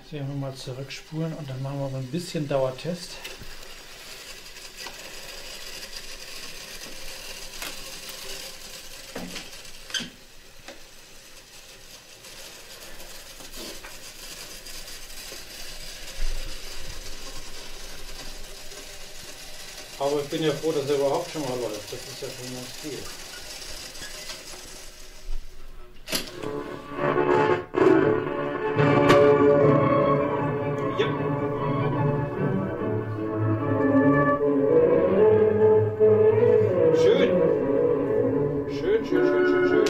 Hier nochmal zurückspulen und dann machen wir mal ein bisschen Dauertest. Aber ich bin ja froh, dass er überhaupt schon mal läuft. Das ist ja schon ganz viel. Ja. Schön. Schön, schön, schön, schön, schön.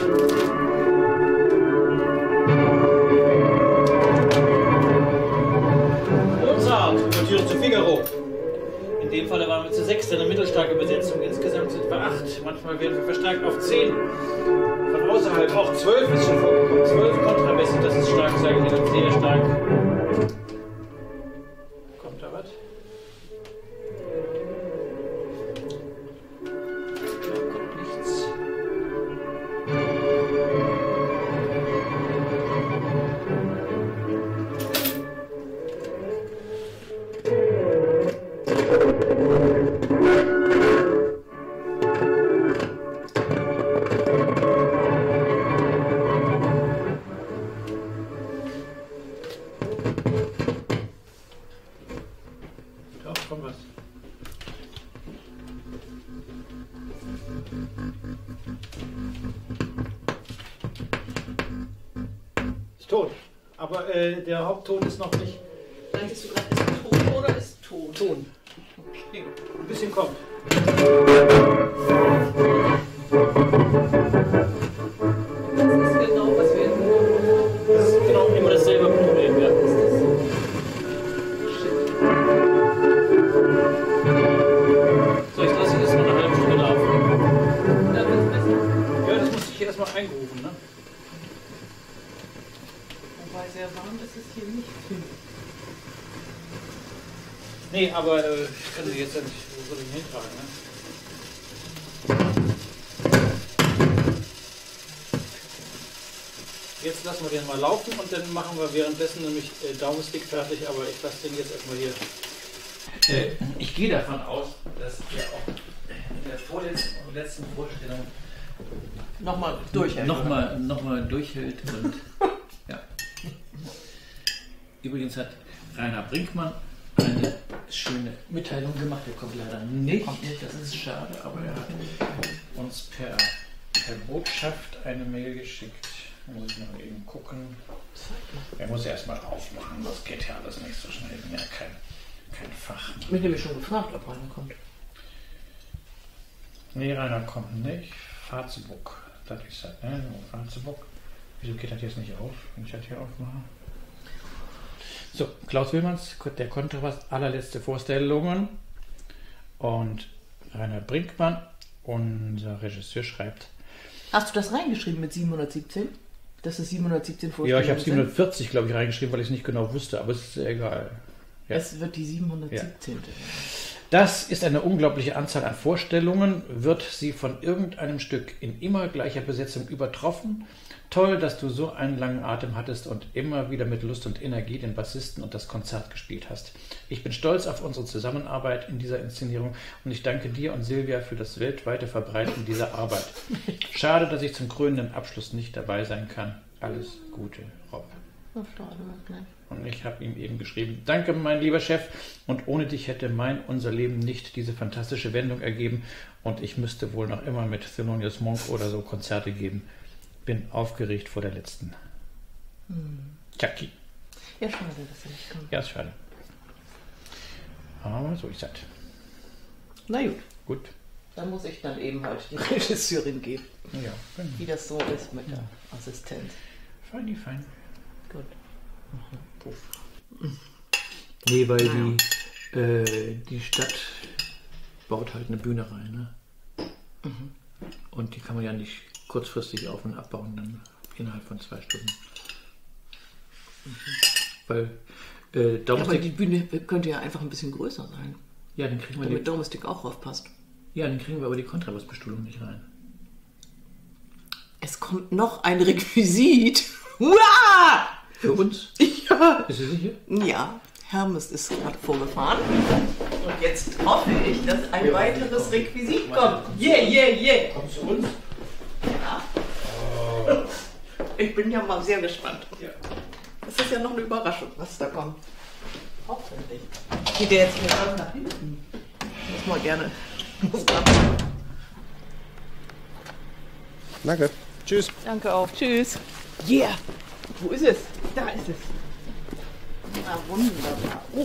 Mozart, Ouvertüre zu Figaro. In dem Fall waren wir zu 6, eine mittelstarke Besetzung. Insgesamt sind wir 8. Manchmal werden wir verstärkt auf 10. Von außerhalb auch 12 ist schon vorgekommen. 12 Kontrabässe, das ist stark, sage ich Ihnen, sehr stark. Kommt da was? Da kommt nichts. Doch, kommt was. Ist tot. Aber der Hauptton ist noch nicht. Meintest du gerade, ist Ton oder ist Ton? Ton. Okay. Ein bisschen kommt. Das ist genau, was wir Das ist genau immer dasselbe Problem. Ja. So, ich lasse jetzt noch eine halbe Stunde laufen. Da wird es besser. Ja, das muss ich hier erstmal eingerufen, ne? Wobei sehr warm ist es hier nicht. Nee, aber ich kann sie jetzt ja nicht so hintragen, ne? Jetzt lassen wir den mal laufen und dann machen wir währenddessen nämlich Daumenstick fertig, aber ich lasse den jetzt erstmal hier. Ich gehe davon aus, dass er auch in der vorletzten und letzten Vorstellung Nochmal durchhält. Nochmal durchhält und ja. Übrigens hat Rainer Brinkmann eine schöne Mitteilung gemacht, der kommt leider nicht, das ist schade, aber er hat uns per Botschaft eine Mail geschickt. Da muss ich noch eben gucken. Er muss erstmal aufmachen, das geht ja alles nicht so schnell. Ich bin ja kein Fach. Ich bin nämlich schon gefragt, ob Rainer kommt. Nee, Rainer kommt nicht. Fahrzebuck, das ist das, ne? Fahrzebuck. Wieso geht das jetzt nicht auf, wenn ich das hier aufmache? So, Klaus Willmanns, der Kontrabass, allerletzte Vorstellungen. Und Rainer Brinkmann, unser Regisseur, schreibt. Hast du das reingeschrieben mit 717? Das ist 717 Vorstellungen. Ja, ich habe 740, glaube ich, reingeschrieben, weil ich es nicht genau wusste, aber es ist egal. Ja. Es wird die 717. Ja. Das ist eine unglaubliche Anzahl an Vorstellungen. Wird sie von irgendeinem Stück in immer gleicher Besetzung übertroffen? Toll, dass du so einen langen Atem hattest und immer wieder mit Lust und Energie den Bassisten und das Konzert gespielt hast. Ich bin stolz auf unsere Zusammenarbeit in dieser Inszenierung und ich danke dir und Silvia für das weltweite Verbreiten dieser Arbeit. Schade, dass ich zum krönenden Abschluss nicht dabei sein kann. Alles Gute, Rob. Und ich habe ihm eben geschrieben, danke mein lieber Chef, und ohne dich hätte unser Leben nicht diese fantastische Wendung ergeben und ich müsste wohl noch immer mit Thelonious Monk oder so Konzerte geben. Bin aufgeregt vor der letzten. Chucky. Ja, schade, dass er nicht kommt. Ja, ist schade. Aber so ist das. Na gut. Gut. Dann muss ich dann eben halt die Regisseurin geben. Ja, genau. Wie das so ist mit der Assistenz. Feini, fein. Gut. Puff. Nee, weil die Stadt baut halt eine Bühne rein, ne? Und die kann man ja nicht kurzfristig auf- und abbauen, dann innerhalb von 2 Stunden. Weil aber die Bühne könnte ja einfach ein bisschen größer sein. Ja, dann kriegen wir damit Domestic auch raufpasst. Ja, dann kriegen wir aber die Kontrabassbestuhlung nicht rein. Es kommt noch ein Requisit. Uah! Für uns? Ja. Ist sie sicher? Ja, Hermes ist gerade vorgefahren. Und jetzt hoffe ich, dass ein weiteres Requisit kommt. Yeah. Kommst du uns? Ja. Ich bin ja mal sehr gespannt. Ja. Das ist ja noch eine Überraschung, was da kommt. Hoffentlich. Geht der jetzt hier ganz nach hinten? Muss mal gerne. Danke. Tschüss. Danke auch. Tschüss. Yeah. Wo ist es? Da ist es. Ah, wunderbar. Oh.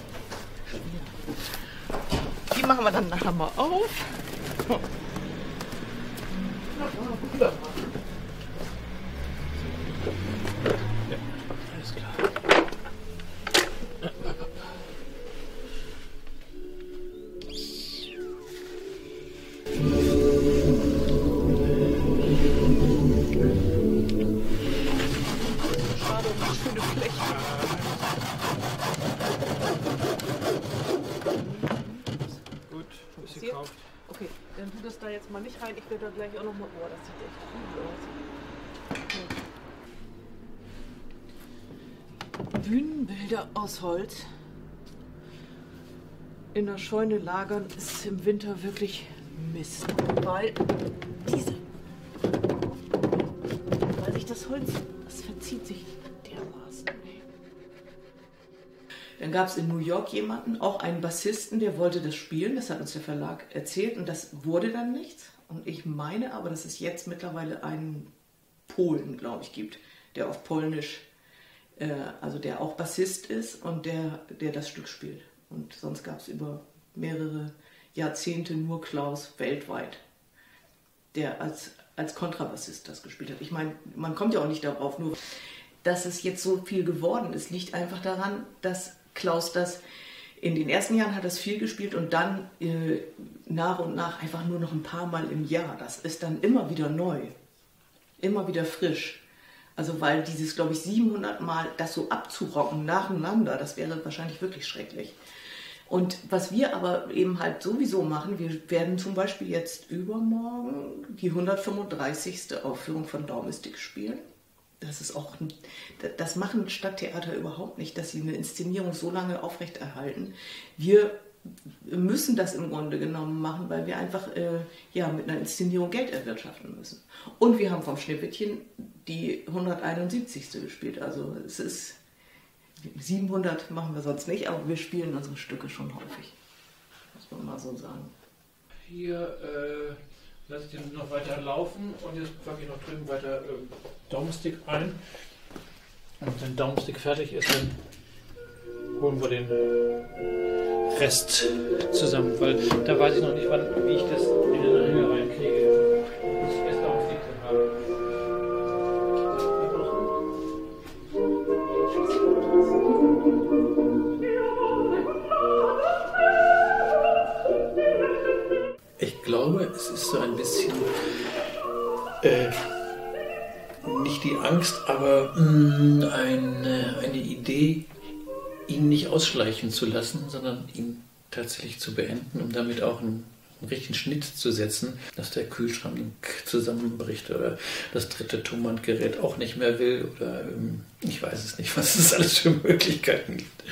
Die machen wir dann nachher mal auf. Alles klar. Schade, was für eine Fläche. Gut, ist Passiert? gekauft. Okay, dann tu das da jetzt mal nicht rein. Ich werde da gleich auch noch mal. Oh, das sieht echt gut aus. Bühnenbilder aus Holz. In der Scheune lagern ist im Winter wirklich Mist. Weil sich das Holz, das verzieht sich dermaßen. Dann gab es in New York jemanden, auch einen Bassisten, der wollte das spielen. Das hat uns der Verlag erzählt und das wurde dann nichts. Und ich meine aber, dass es jetzt mittlerweile einen Polen, glaube ich, gibt, der auf Polnisch, also der auch Bassist ist und der das Stück spielt. Und sonst gab es über mehrere Jahrzehnte nur Klaus weltweit, der als Kontrabassist das gespielt hat. Ich meine, man kommt ja auch nicht darauf, nur dass es jetzt so viel geworden ist, liegt einfach daran, dass Klaus das in den ersten Jahren hat das viel gespielt und dann nach und nach einfach nur noch ein paar Mal im Jahr. Das ist dann immer wieder neu, immer wieder frisch. Also weil dieses, glaube ich, 700 Mal das so abzurocken nacheinander, das wäre wahrscheinlich wirklich schrecklich. Und was wir aber eben halt sowieso machen, wir werden zum Beispiel jetzt übermorgen die 135. Aufführung von Domestic spielen. Das ist auch, das machen Stadttheater überhaupt nicht, dass sie eine Inszenierung so lange aufrechterhalten. Wir müssen das im Grunde genommen machen, weil wir einfach mit einer Inszenierung Geld erwirtschaften müssen. Und wir haben vom Schneewittchen die 171. gespielt. Also es ist 700 machen wir sonst nicht, aber wir spielen unsere Stücke schon häufig. Muss man mal so sagen. Hier lasse ich den noch weiter laufen und jetzt packe ich noch drüben weiter Domestic ein. Und wenn Domestic fertig ist, dann holen wir den Rest zusammen, weil da weiß ich noch nicht, wie ich das in den Anhänger reinkriege. Ich muss erst Domestic drin haben. Ich glaube, es ist so ein bisschen nicht die Angst, aber eine Idee, ihn nicht ausschleichen zu lassen, sondern ihn tatsächlich zu beenden, um damit auch einen richtigen Schnitt zu setzen, dass der Kühlschrank zusammenbricht oder das dritte Tonbandgerät auch nicht mehr will oder ich weiß es nicht, was es alles für Möglichkeiten gibt.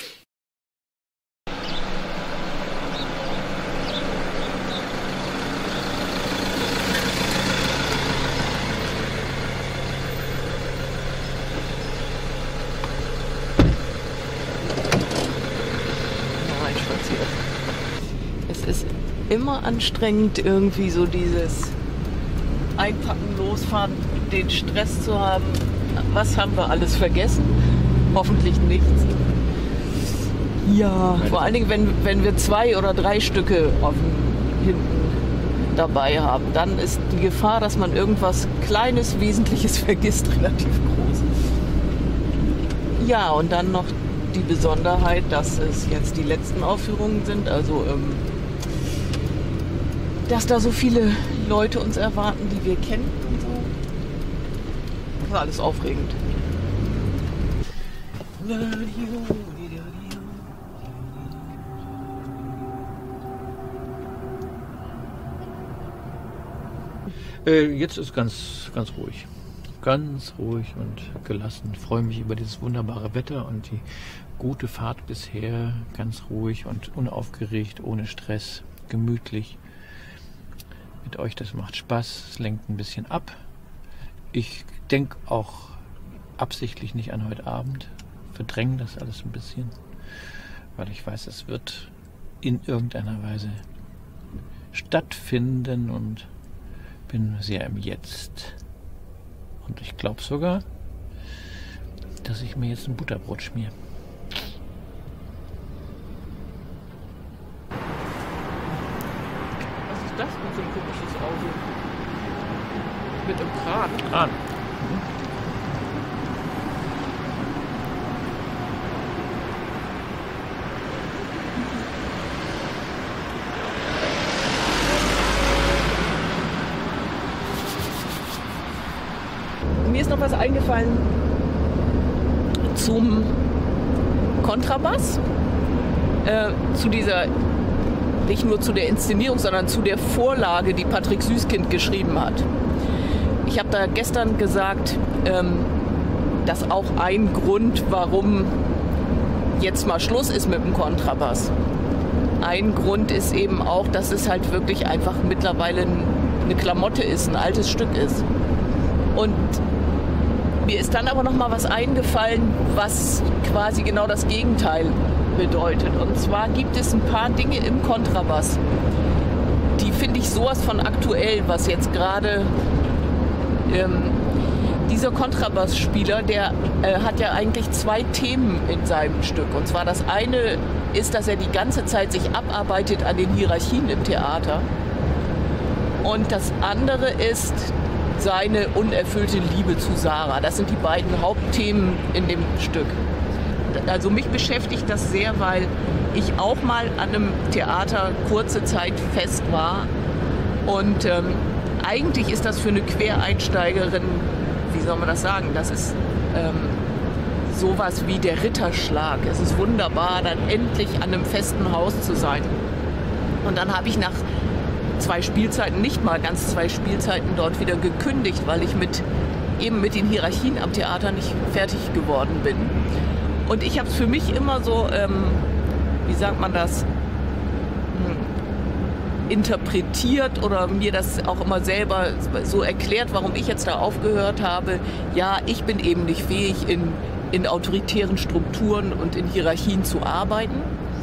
Immer anstrengend, irgendwie so dieses Einpacken, Losfahren, den Stress zu haben. Was haben wir alles vergessen? Hoffentlich nichts. Ja, vor allen Dingen, wenn wir 2 oder 3 Stücke hinten dabei haben, dann ist die Gefahr, dass man irgendwas Kleines, Wesentliches vergisst, relativ groß. Ja, und dann noch die Besonderheit, dass es jetzt die letzten Aufführungen sind, also dass da so viele Leute uns erwarten, die wir kennen und so. Das war alles aufregend. Jetzt ist ganz ruhig. ganz ruhig und gelassen. Ich freue mich über dieses wunderbare Wetter und die gute Fahrt bisher. Ganz ruhig und unaufgeregt, ohne Stress, gemütlich. Mit euch, das macht Spaß, es lenkt ein bisschen ab. Ich denke auch absichtlich nicht an heute Abend, verdränge das alles ein bisschen, weil ich weiß, es wird in irgendeiner Weise stattfinden und bin sehr im Jetzt. Und ich glaube sogar, dass ich mir jetzt ein Butterbrot schmiere. Was ist das denn für ein komisches Auto? Mit dem Kran. Kran. Mir ist noch was eingefallen zum Kontrabass, zu dieser, nicht nur zu der Inszenierung, sondern zu der Vorlage, die Patrick Süßkind geschrieben hat. Ich habe da gestern gesagt, dass auch ein Grund, warum jetzt mal Schluss ist mit dem Kontrabass. Ein Grund ist eben auch, dass es halt wirklich einfach mittlerweile eine Klamotte ist, ein altes Stück ist. Und mir ist dann aber noch mal was eingefallen, was quasi genau das Gegenteil bedeutet. Und zwar gibt es ein paar Dinge im Kontrabass, die finde ich sowas von aktuell, was jetzt gerade dieser Kontrabassspieler, der hat ja eigentlich zwei Themen in seinem Stück. Und zwar das eine ist, dass er die ganze Zeit sich abarbeitet an den Hierarchien im Theater. Und das andere ist seine unerfüllte Liebe zu Sarah. Das sind die beiden Hauptthemen in dem Stück. Also mich beschäftigt das sehr, weil ich auch mal an einem Theater kurze Zeit fest war. Und eigentlich ist das für eine Quereinsteigerin, wie soll man das sagen, das ist sowas wie der Ritterschlag. Es ist wunderbar, dann endlich an einem festen Haus zu sein. Und dann habe ich nach 2 Spielzeiten, nicht mal ganz 2 Spielzeiten dort wieder gekündigt, weil ich mit den Hierarchien am Theater nicht fertig geworden bin. Und ich habe es für mich immer so, wie sagt man das, interpretiert oder mir das auch immer selber so erklärt, warum ich jetzt da aufgehört habe. Ja, ich bin eben nicht fähig, in autoritären Strukturen und in Hierarchien zu arbeiten.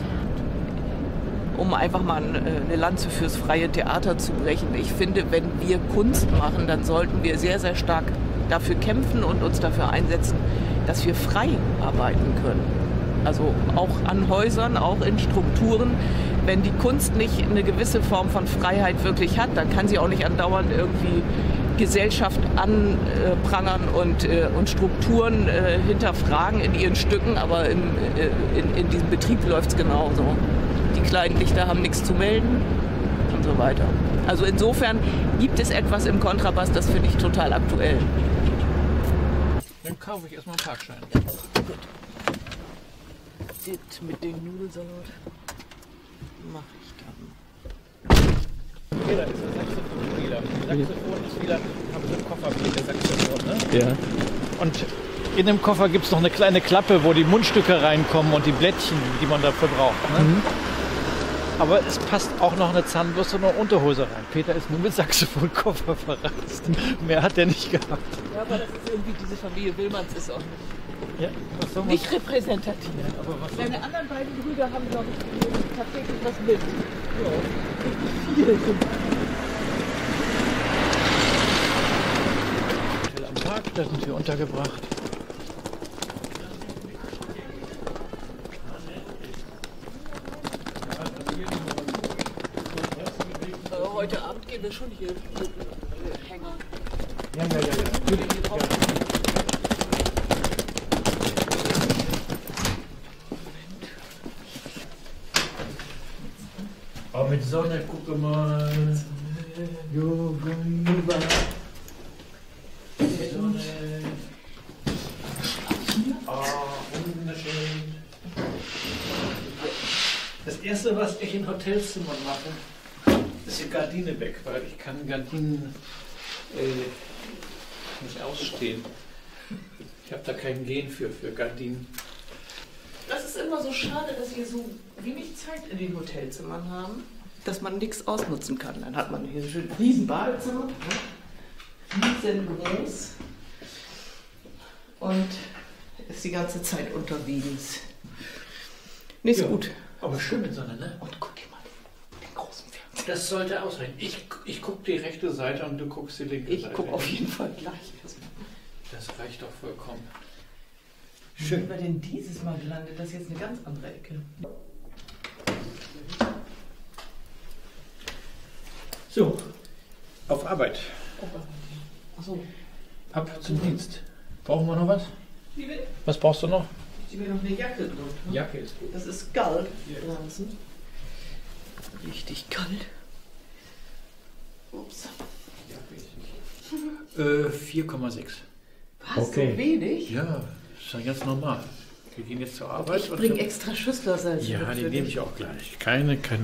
Um einfach mal eine Lanze fürs freie Theater zu brechen. Ich finde, wenn wir Kunst machen, dann sollten wir sehr, sehr stark dafür kämpfen und uns dafür einsetzen, dass wir frei arbeiten können. Also auch an Häusern, auch in Strukturen. Wenn die Kunst nicht eine gewisse Form von Freiheit wirklich hat, dann kann sie auch nicht andauernd irgendwie Gesellschaft anprangern und Strukturen hinterfragen in ihren Stücken. Aber in diesem Betrieb läuft es genauso. Die kleinen Lichter haben nichts zu melden und so weiter. Also insofern gibt es etwas im Kontrabass, das finde ich total aktuell. Dann kaufe ich erstmal einen Parkschein. Gut. Das mit dem Nudelsalat mache ich dann. Jeder ist ein Saxophonspieler. Saxophonspieler haben so einen Koffer mit der Saxophon, ne? Ja. Und in dem Koffer gibt es noch eine kleine Klappe, wo die Mundstücke reinkommen und die Blättchen, die man dafür braucht. Ne? Mhm. Aber es passt auch noch eine Zahnbürste und eine Unterhose rein. Peter ist nur mit Saxophonkoffer verreist. Mehr hat er nicht gehabt. Ja, aber das ist irgendwie, diese Familie Willmanns ist auch Ja, was soll man nicht repräsentativ. aber was Seine anderen beiden Brüder haben, glaube ich, tatsächlich was mit. Ja, richtig viel. Hotel am Park, da sind wir untergebracht. Heute Abend gehen wir schon hier hängen. Ja. Oh, mit Sonne, gucke mal. Sonne. Oh, wunderschön. Das erste, was ich in Hotelzimmern mache, ist die Gardine weg, weil ich kann Gardinen nicht ausstehen. Ich habe da kein Gen für Gardinen. Das ist immer so schade, dass wir so wenig Zeit in den Hotelzimmern haben, dass man nichts ausnutzen kann. Dann hat man hier ein riesen Badezimmer, riesengroß und ist die ganze Zeit unterwegs. Nicht so gut. Aber schön in Sonne, ne? Und guck dir mal den großen Fernseher. Das sollte ausreichen. Ich gucke die rechte Seite und du guckst die linke Seite. Ich gucke auf jeden Fall gleich erstmal. Das reicht doch vollkommen. Wie sind wir denn dieses Mal gelandet? Das ist jetzt eine ganz andere Ecke. So, auf Arbeit. Achso. Ab zum Dienst. Brauchen wir noch was? Wie will? Was brauchst du noch? Ich will noch eine Jacke drunter. Jacke ist gut. Das ist kalt draußen. Richtig kalt. Ups. 4,6. Was, so wenig? Ja, das ist ja ganz normal. Wir gehen jetzt zur Arbeit. Ich bringe extra Schüsslersalz. Ja, die nehme ich auch gleich. Keine. Ich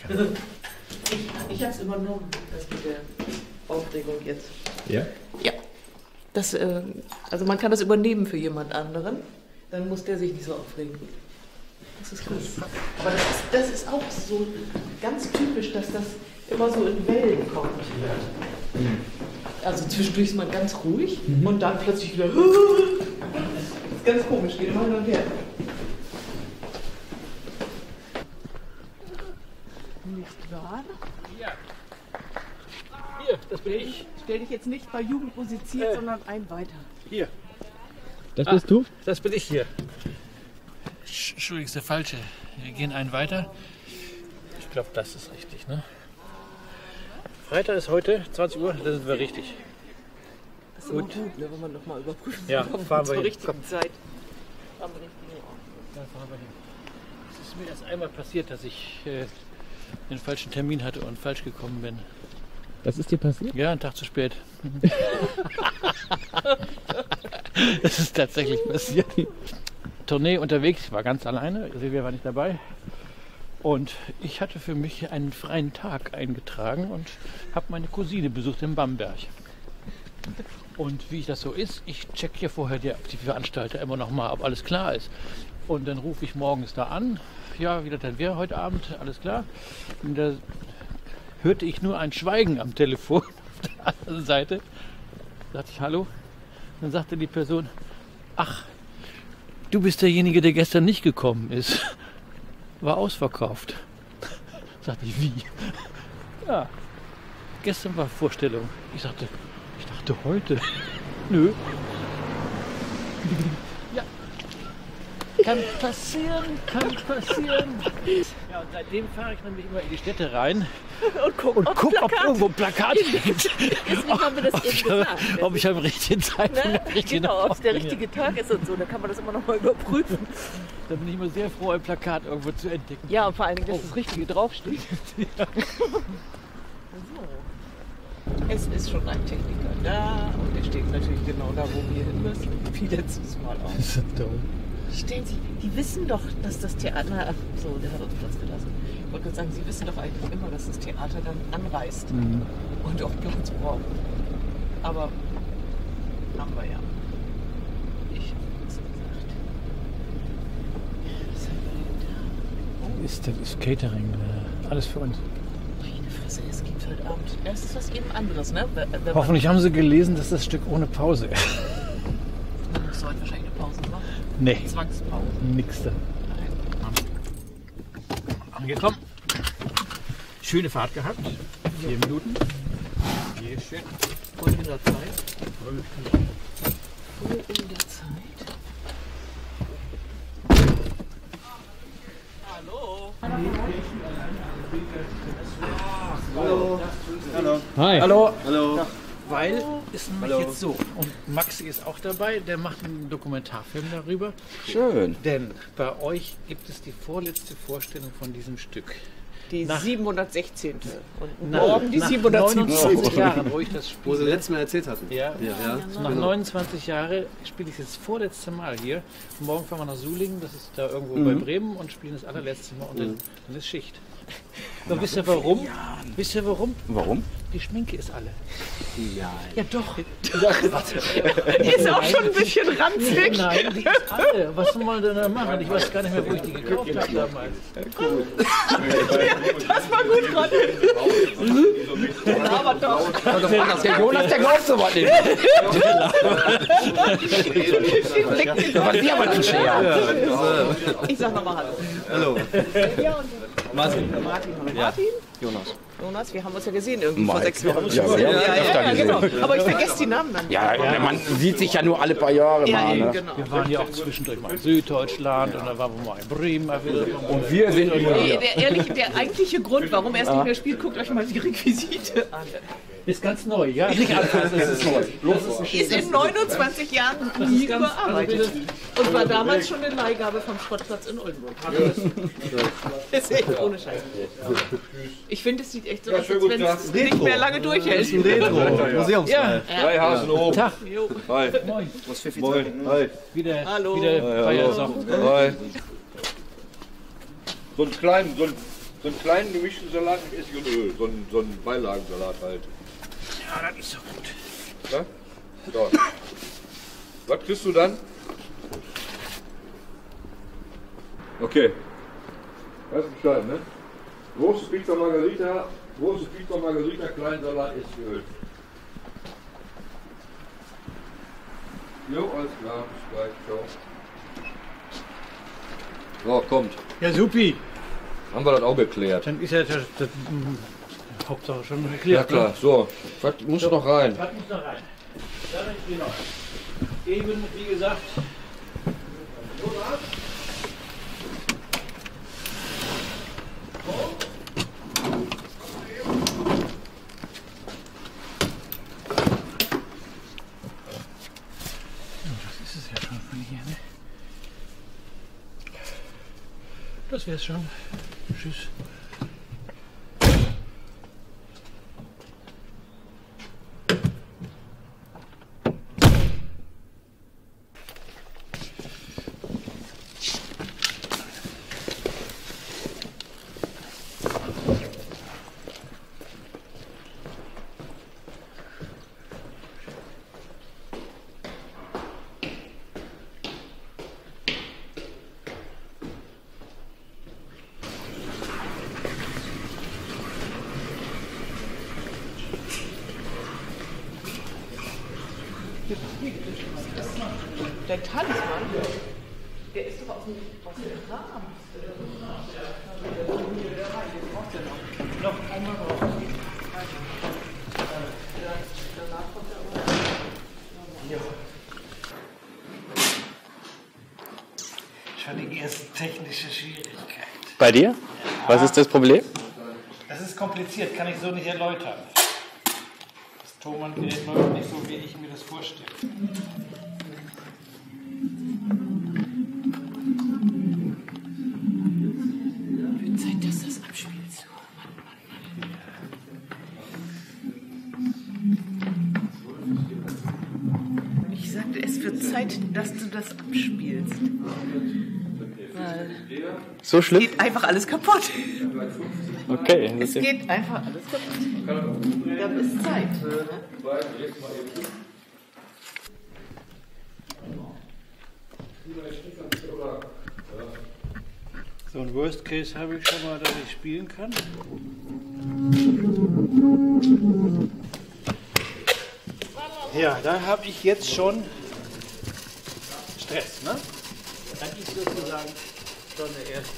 habe es übernommen, das mit der Aufregung jetzt. Ja? Ja. Das, also man kann das übernehmen für jemand anderen, dann muss der sich nicht so aufregen. Das ist gut. Aber das ist auch so ganz typisch, dass das immer so in Wellen kommt. Also zwischendurch ist man ganz ruhig und dann plötzlich wieder. Das ist ganz komisch, geht immer hin und her. Nicht wahr? Ja. Hier, das bin ich. Stell dich jetzt nicht bei Jugend musiziert, sondern ein weiter. Hier. Das bist du? Das bin ich hier. Entschuldigung, ist der falsche. Wir gehen einen weiter. Ich glaube, das ist richtig, ne? Freitag ist heute, 20 Uhr, da sind wir richtig. Das ist gut, ne, wenn man nochmal überprüfen Ja, fahren wir zur hin. richtigen Komm. Zeit. Am richtigen Ort. Da fahren wir hin. Es ist mir erst einmal passiert, dass ich den falschen Termin hatte und falsch gekommen bin. Das ist dir passiert? Ja, einen Tag zu spät. Das ist tatsächlich passiert. Tournee unterwegs, ich war ganz alleine, Silvia war nicht dabei. Und ich hatte für mich einen freien Tag eingetragen und habe meine Cousine besucht in Bamberg. Und wie das so ist, ich check hier vorher die Veranstalter immer noch mal, ob alles klar ist. Und dann rufe ich morgens da an, ja, wie das dann wäre heute Abend, alles klar. Und da hörte ich nur ein Schweigen am Telefon auf der anderen Seite. Da sagte ich Hallo. Dann sagte die Person, ach, du bist derjenige, der gestern nicht gekommen ist. War ausverkauft. Sagte ich, wie? Ja, gestern war Vorstellung. Ich dachte heute. Nö. Ja. Kann passieren. Ja, und seitdem fahre ich nämlich immer in die Städte rein Und guck, und gucke, ob irgendwo ein Plakat hängt. Deswegen haben wir das eben gesagt. Ob ich am richtigen Zeitpunkt Ne? am richtigen Genau, ob es Ort der bin. richtige Tag ist und so, dann kann man das immer noch mal überprüfen. Da bin ich immer sehr froh, ein Plakat irgendwo zu entdecken. Ja, und vor allen Dingen, dass das Richtige draufsteht. So. Es ist schon ein Techniker da und der steht natürlich genau da, wo wir hin müssen. Wie letztes Mal auch. Das ist toll. Stellen Sie, die wissen doch, dass das Theater. Na, so, der hat uns Platz gelassen. Ich wollte gerade sagen, Sie wissen doch eigentlich immer, dass das Theater dann anreist und auch Platz braucht. Aber haben wir ja. Ich habe es gesagt. Was haben wir denn da? Das ist Catering, alles für uns. Meine Fresse, es gibt heute Abend. Das ist was eben anderes, ne? Wenn man- Hoffentlich haben Sie gelesen, dass das Stück ohne Pause ist. Man muss heute wahrscheinlich eine Pause machen. Nee, Zwangspause. nix da. Angekommen. Schöne Fahrt gehabt. 4 Minuten. Sehr schön. Voll in der Zeit. Voll in der Zeit. Hi. Hallo. Hallo. Weil ist nämlich jetzt so. Und Maxi ist auch dabei, der macht einen Dokumentarfilm darüber. Schön. Denn bei euch gibt es die vorletzte Vorstellung von diesem Stück. Die Nach- 716. Und Nach- morgen die nach 717. 29 Jahren, wo ich das Wo Sie spiele. letztes Mal erzählt hatten. Ja. Ja. Nach 29 Jahren spiele ich es jetzt vorletzte Mal hier. Morgen fahren wir nach Sulingen, das ist da irgendwo bei Bremen, und spielen das allerletzte Mal und dann ist Schicht. Und wisst ihr warum? Wisst ihr warum? Warum? Die Schminke ist alle. Ja. Ja, doch. Die ist auch schon ein bisschen ranzig. Nein, die ist alle. Was soll man denn da machen? Ich weiß gar nicht mehr, wo ich die gekauft habe damals. Das war gut gerade. Aber doch. Der Jonas, der glaubt sowas nicht. Was ist aber ein Scher? Ich sag nochmal Hallo. Hallo. Martin. Martin? Jonas, wir haben uns ja gesehen irgendwie vor 6 Wochen. Ja, genau. Aber ich vergesse die Namen dann. Ja, man sieht sich ja nur alle paar Jahre Ja, mal. eben, Ne? genau. Wir waren ja auch zwischendurch mal in Süddeutschland und dann waren wir mal in Bremen. Und wir sind immer hier. Der eigentliche Grund, warum er es nicht mehr spielt, guckt euch mal die Requisite an. Ist ganz neu, ja. Nicht anfassen, das ist neu. Ist in 29 Jahren nie überarbeitet. Und war damals schon eine Leihgabe vom Schrottplatz in Oldenburg. Das ist echt ohne Scheiß. Ich finde, es sieht echt so aus, als wenn es nicht mehr lange durchhält. Museumsfrei. Drei Hasen oben. Tag. Jo. Hi. Moin. Moin. Hi. Wieder Hallo. Feiersachen. Hi. So einen kleinen gemischten Salat mit Essig und Öl. So einen Beilagensalat halt. Ja, das ist so gut. Ja? So. Was kriegst du dann? Okay. Weißt du Bescheid, ne? Große Pizza Margarita, kleinen Salat, Essigöl. Jo, alles klar, bis gleich, ciao. So, kommt. Ja, supi. Haben wir das auch geklärt? Dann ist ja das Hauptsache schon Ja geklärt. klar, so. Was muss noch rein? Was muss da rein? Dann genau. Eben, wie gesagt, das ist es ja schon von hier, ne? Das wär's schon. Tschüss. Der Talisman, der ist doch aus dem Rahmen. Noch einmal raus. Schon die erste technische Schwierigkeit. Bei dir? Was ist das Problem? Das ist kompliziert, kann ich so nicht erläutern. Das Thomann-Gerät läuft nicht so, wie ich mir das vorstelle. Zeit, dass das abspielst. Ich sagte, es wird Zeit, dass du das abspielst. Weil So schlimm? geht einfach alles kaputt. Okay. Es geht einfach alles kaputt. Da ist Zeit. So ein Worst Case habe ich schon mal, dass ich spielen kann. Ja, da habe ich jetzt schon Stress, ne? Dann ist sozusagen schon der erste.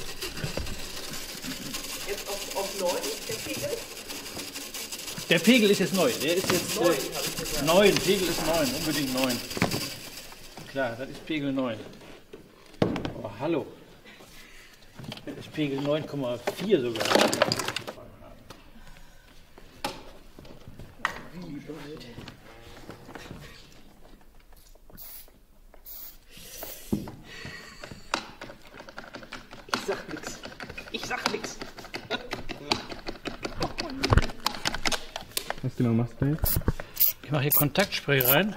Jetzt auf 9, der Pegel? Der Pegel ist jetzt neu. Der ist jetzt 9. Pegel ist 9, unbedingt 9. Klar, das ist Pegel 9. Aber hallo. Das ist Pegel 9,4 sogar. Ich sag nix. Was genau machst du jetzt? Ich mache hier Kontaktspray rein,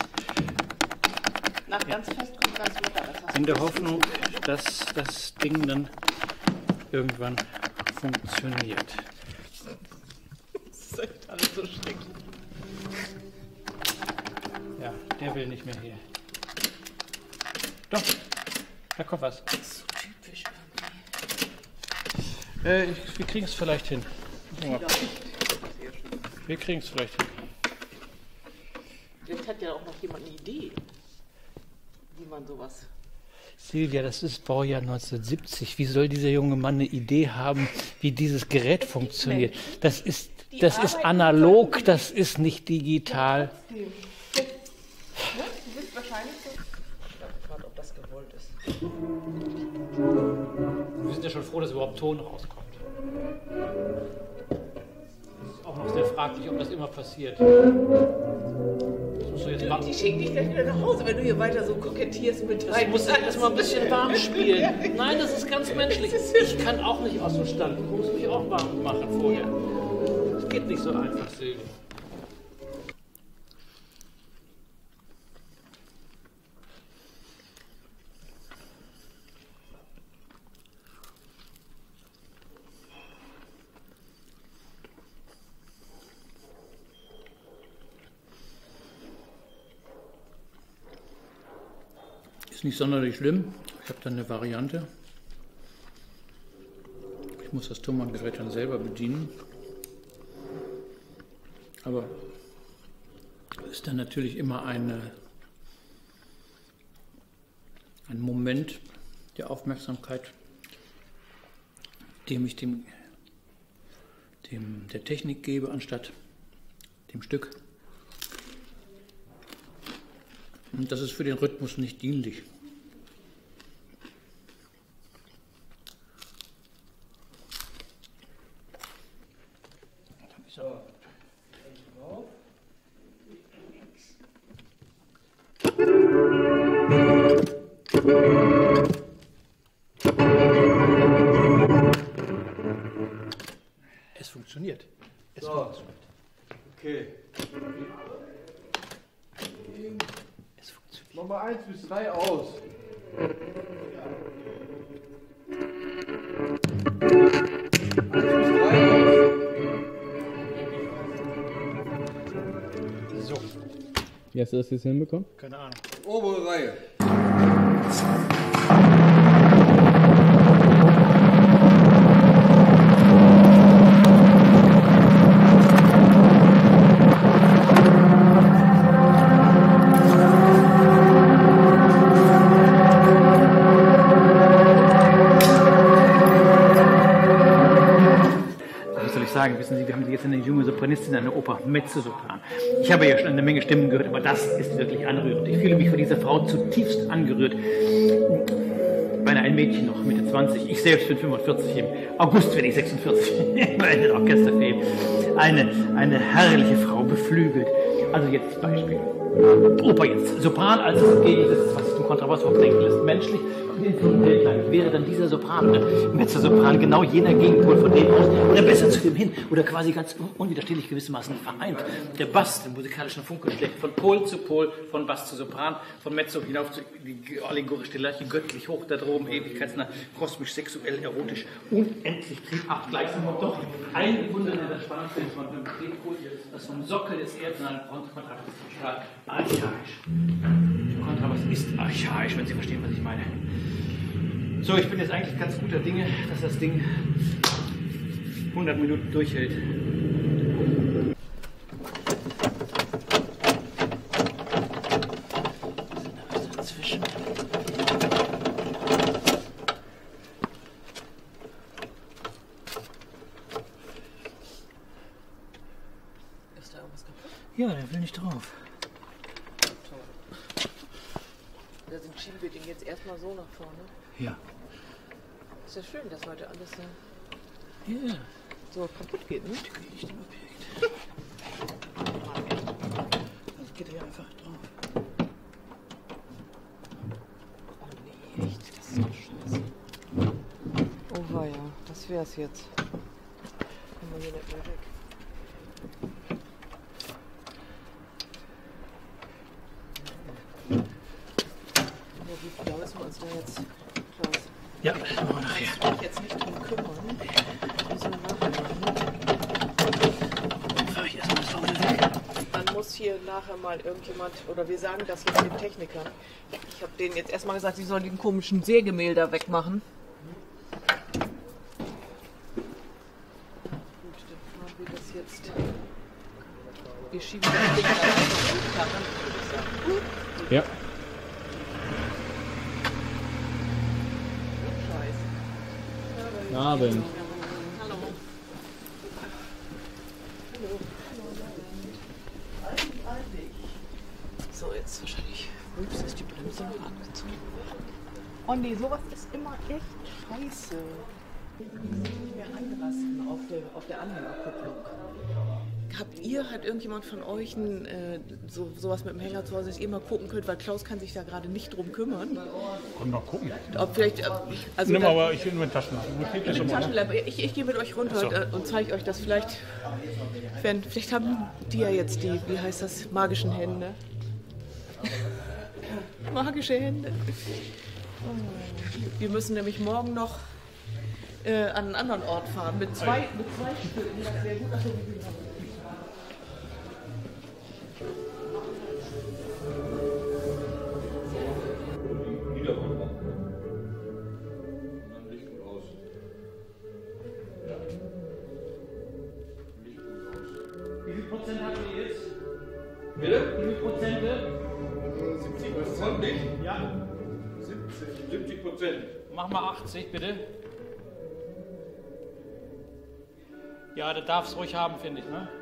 Nach ganz fest kommt ganz locker. Das hast in der Hoffnung, dass das Ding dann irgendwann funktioniert. du echt alles. so schrecklich. Ja, der will nicht mehr hier. Doch, da kommt was. Das ist so typisch irgendwie. Wir kriegen es vielleicht hin. Wir kriegen es vielleicht hin. Vielleicht hat ja auch noch jemand eine Idee, wie man sowas... Silvia, das ist Baujahr 1970. Wie soll dieser junge Mann eine Idee haben, wie dieses Gerät funktioniert? Das ist analog, das ist nicht digital. Du bist wahrscheinlich so... Ich glaube gerade, ob das gewollt ist. Wir sind ja schon froh, dass überhaupt Ton rauskommt. Es ist auch noch sehr fraglich, ob das immer passiert. Das musst du jetzt machen. Die schicken dich gleich wieder nach Hause, wenn du hier weiter so kokettierst mit Ich muss erstmal ein bisschen warm spielen. Nein, das ist ganz menschlich. Ich kann auch nicht aus dem Stand. Ich muss mich auch warm machen vorher. Das geht nicht so einfach, Silvia. Ist nicht sonderlich schlimm. Ich habe dann eine Variante. Ich muss das Thomann-Gerät dann selber bedienen. Aber es ist dann natürlich immer ein Moment der Aufmerksamkeit, dem ich der Technik gebe, anstatt dem Stück. Und das ist für den Rhythmus nicht dienlich. Es funktioniert. Es funktioniert. Okay. Es funktioniert. Nummer 1 bis 3 aus. So, Wie hast du das jetzt hinbekommen? keine Ahnung. Obere Reihe. Was soll ich sagen? Wissen Sie, wir haben jetzt eine junge Sopranistin in der Oper, Mezzosopran. Ich habe ja schon eine Menge Stimmen gehört, aber das ist wirklich anrührend. Ich fühle mich von dieser Frau zutiefst angerührt. Beinahe ein Mädchen noch, Mitte 20. Ich selbst bin 45. Im August werde ich 46. Bei den Orchesterferien. Eine herrliche Frau, beflügelt. Also jetzt Beispiel. Oper jetzt. Sopran als das Gegensätze, was sich zum Kontrabass verdenken lässt. Menschlich und intellektuell wäre dann dieser Sopran, Mezzosopran, genau jener Gegenpol von dem aus, oder besser zu dem hin, oder quasi ganz unwiderstehlich gewissermaßen vereint. Der Bass, der musikalischen Funke schlägt von Pol zu Pol, von Bass zu Sopran, von Mezzo hinauf zu die allegorische Lerche, göttlich hoch da droben, ewigkeitsnah, kosmisch, sexuell, erotisch, unendlich triebhaft, gleichsam und doch ein Wunder der Spannungsfeld von dem Tretpol, das vom Sockel des erdnahen Kontrabass strahlt, archaisch. Der Kontrabass ist archaisch, wenn Sie verstehen, was ich meine. So, ich bin jetzt eigentlich ganz guter Dinge, dass das Ding 100 Minuten durchhält. Was ist da dazwischen? Ist da irgendwas kaputt? Ja, der will nicht drauf. Deswegen schieben wir den jetzt erstmal so nach vorne. Ja. Ist ja schön, dass heute alles Ja. so kaputt geht, ne? Nicht im Objekt. Das geht hier einfach drauf. Oh nee, echt, das ist doch scheiße. Oh weia, das wär's jetzt. Können wir hier nicht mehr weg. Ja, wie viel müssen wir uns da jetzt, Klaus? Ja, das machen wir nachher. Ich will mich jetzt nicht drum kümmern. Müssen wir nachher machen. Fahr ich erstmal das hier nachher mal irgendjemand, oder wir sagen das jetzt den Technikern. Ich habe denen jetzt erstmal gesagt, sie sollen den komischen Sägemehl da wegmachen. Gut, dann fahren wir das jetzt. Wir schieben das Ding da rein. Ja. Guten Abend. Hallo. So, jetzt wahrscheinlich. Ups, ist die Bremse noch angezogen. Oh nee, sowas ist immer echt scheiße. Nicht mehr anrasten auf der Anhängerkupplung. Hat irgendjemand von euch sowas mit dem Hänger zu Hause, dass ihr mal gucken könnt, weil Klaus kann sich da gerade nicht drum kümmern. Komm noch gucken. Ob vielleicht, also Nimm aber, ich will nur eine Taschenlampe. Mit Taschenlampe. Ich gehe mit euch runter und zeige euch das vielleicht. Vielleicht haben die ja jetzt die, wie heißt das, magischen Hände. Magische Hände. Wir müssen nämlich morgen noch an einen anderen Ort fahren mit zwei Stücken. Das wäre gut. Wie viel Prozent habt ihr jetzt? Bitte? Wie viel Prozente? 70%. Nicht? Ja. 70%. Mach mal 80, bitte. Ja, der darf es ruhig haben, finde ich, ne?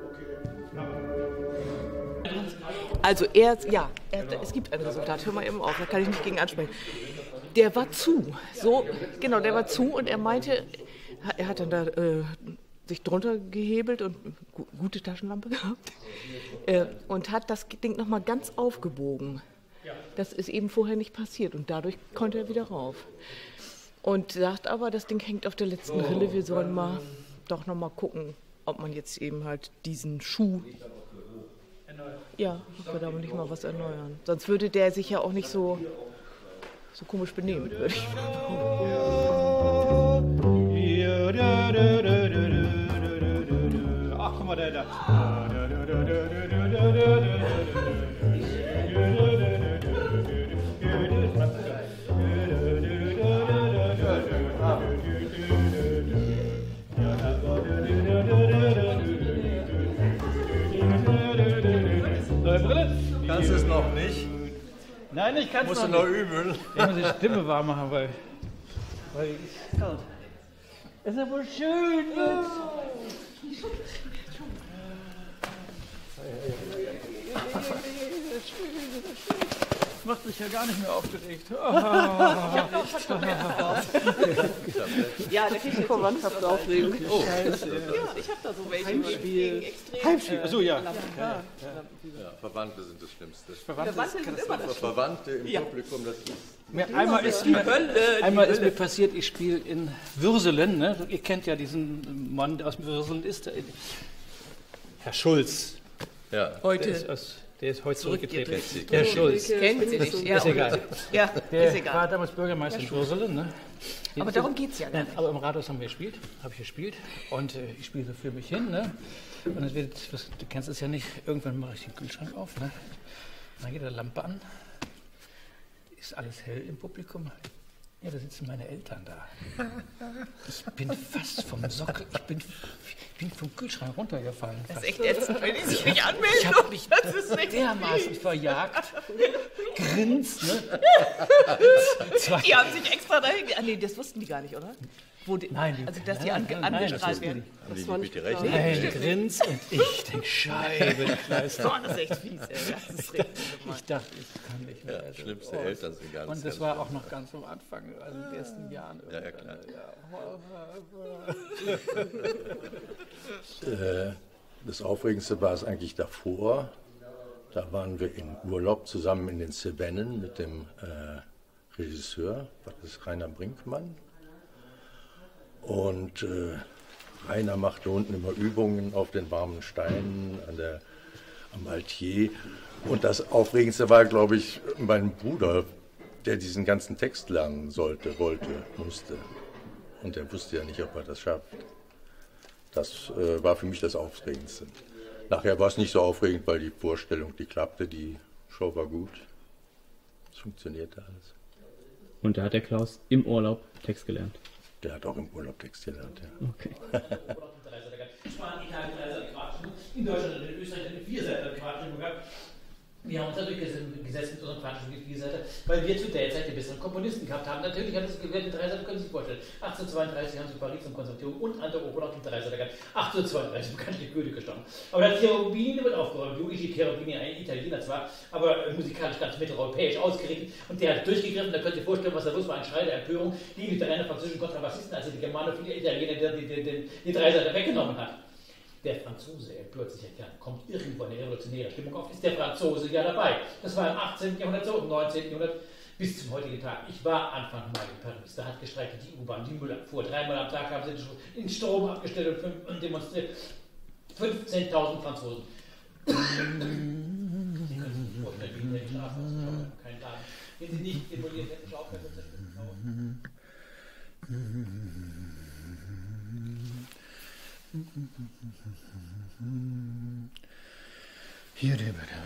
Also es gibt ein Resultat. Hör mal eben auf, da kann ich nicht gegen ansprechen. Der war zu. Der war zu und er meinte, er hat dann da sich drunter gehebelt und gute Taschenlampe gehabt und hat das Ding nochmal ganz aufgebogen. Das ist eben vorher nicht passiert und dadurch konnte er wieder rauf. Und sagt aber, das Ding hängt auf der letzten Rille, wir sollen doch nochmal gucken, ob man jetzt eben halt diesen Schuh... Ja, ob wir da aber nicht mal was erneuern. Sonst würde der sich ja auch nicht so komisch benehmen, würde ich Ach, guck mal, da. Kannst du es noch nicht? Nein, ich kann es Musst noch du noch nicht. üben. Ich muss die Stimme warm machen, weil es kalt. Ist ja wohl schön. Macht mich ja gar nicht mehr aufgeregt. Ja, da kriegt die Verwandtschaft Aufregung. Oh. Scheiße. Ja, ich habe da so welche. Heimspiel. Achso, ja. Ja, Verwandte sind das Schlimmste. Verwandte sind immer das Verwandte im Publikum, das ist... Einmal ist mir passiert, ich spiele in Würselen. Ne? Ihr kennt ja diesen Mann, der aus Würselen ist. Herr Schulz. Ja. Der ist heute zurückgetreten. Herr Schulz. Kennt sie nicht. Ja, Ist egal. Ja, Der ist egal. war damals Bürgermeister in Würselen. Ne? Aber darum geht es ja Nein, nicht. aber im Rathaus habe ich gespielt und ich spiele so für mich hin. Ne? Und es wird, du kennst es ja nicht, irgendwann mache ich den Kühlschrank auf. Ne? Dann geht die Lampe an. Ist alles hell im Publikum? Ja, da sitzen meine Eltern da. Ich bin fast vom Sockel, ich bin vom Kühlschrank runtergefallen. Das ist echt ätzend, wenn die sich nicht anmelden. Ich habe mich Das ist nicht dermaßen verjagt. Grinst, ne? Die haben sich extra dahin... Nee, das wussten die gar nicht, oder? Nein, Also, dass die nein, angestrahlt werden. Haben die nicht mit recht? Nein, grinst und ich denke, Scheibe. Oh, das ist echt fies, ey. Das ist richtig gemein. Ich dachte, ich kann nicht mehr. Ja, schlimmste Eltern sind ganz. Und das war auch noch ganz am Anfang, also in den ersten Jahren. Ja, klar. Das Aufregendste war es eigentlich davor. Da waren wir in Urlaub zusammen in den Cevennen mit dem Regisseur, das ist Rainer Brinkmann. Und Rainer machte unten immer Übungen auf den warmen Steinen am Altier. Und das Aufregendste war, glaube ich, mein Bruder, der diesen ganzen Text lernen musste. Und der wusste ja nicht, ob er das schafft. Das war für mich das Aufregendste. Nachher war es nicht so aufregend, weil die Vorstellung, die klappte, die Show war gut. Es funktionierte alles. Und da hat der Klaus im Urlaub Text gelernt. Der hat auch im Urlaub Text gelernt, ja. Okay. Spanien, Italien, Kroatien, in Deutschland und in Österreich eine Vierseiter Quatschung gehabt. Wir haben uns da durchgesetzt mit unseren Quatschen mit Vierseiter, weil wir zu der Zeit die besseren Komponisten gehabt haben. Natürlich hat es gewählt, die Dreiseiter können Sie sich vorstellen. 1832 haben sie Paris zum Konservatorium und an der Oper auch die Dreiseiter gehabt. 1832 bekanntlich Goethe gestorben. Aber der Cherubini wird aufgeräumt. Luigi Cherubini, ein Italiener zwar, aber musikalisch ganz mitteleuropäisch ausgerichtet. Und der hat durchgegriffen, da könnt ihr vorstellen, was da los war, ein Schrei der Empörung gegen die drei französischen Kontrabassisten, als die germanophilen Italiener die Dreiseiter weggenommen hat. Der Franzose empört sich ja gern, kommt irgendwo eine revolutionäre Stimmung auf, ist der Franzose ja dabei. Das war im 18. Jahrhundert so, im 19. Jahrhundert bis zum heutigen Tag. Ich war Anfang Mai in Paris, da hat gestreikt die U-Bahn, die Müllabfuhr. 3-mal am Tag haben sie den Strom abgestellt und demonstriert. 15.000 Franzosen. Sie können sich vorstellen, wie in der Straße ist, kein Laden. Wenn sie nicht demoliert hätten, Schaufel und zerstört. Hier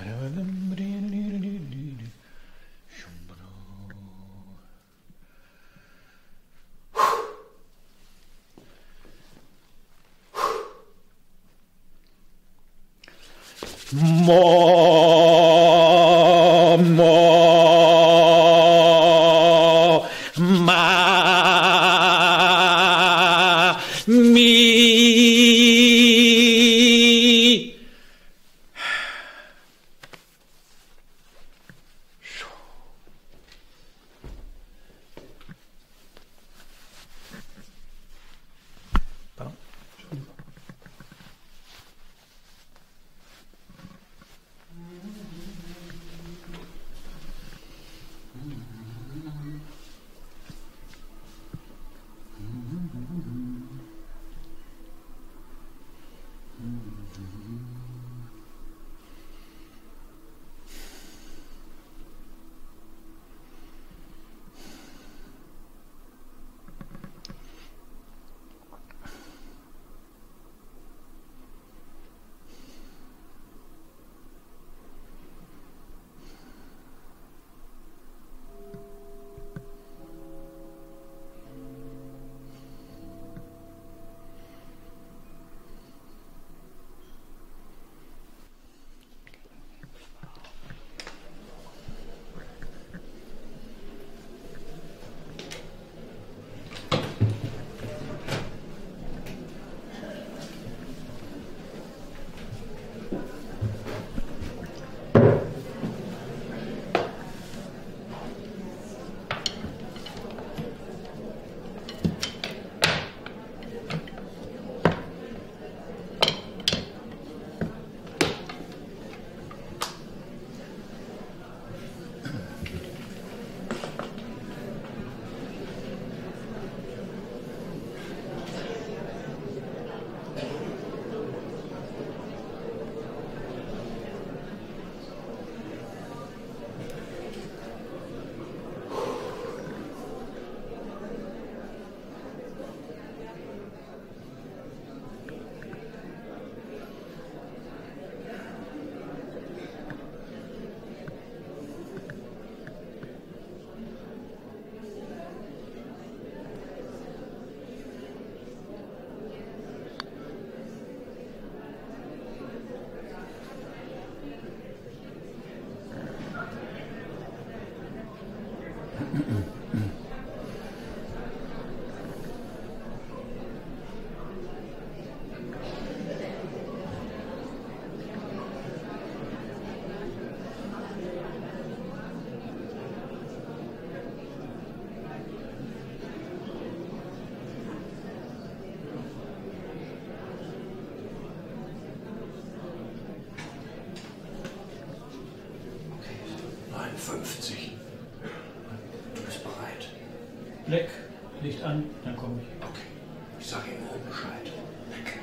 Black, Licht an, dann komme ich. Okay, ich sage ihm oben Bescheid. Weg.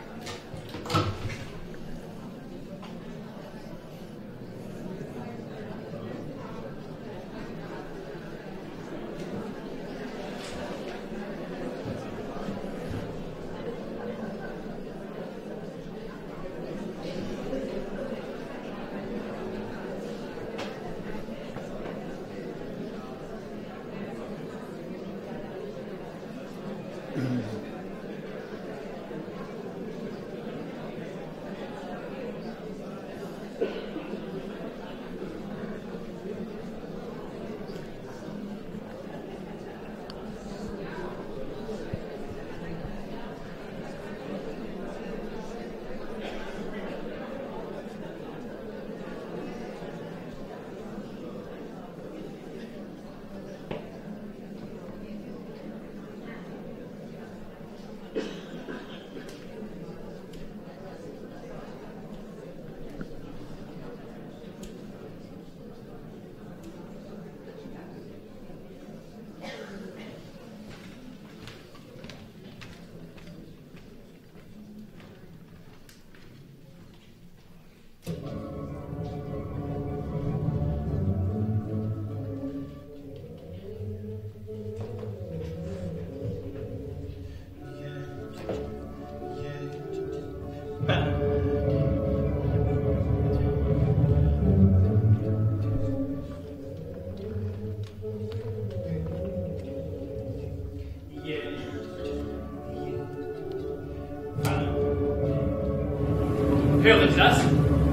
Hören Sie das?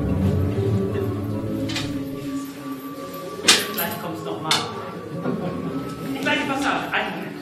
Gleich kommt es nochmal. Die gleiche Passage. Einen Moment.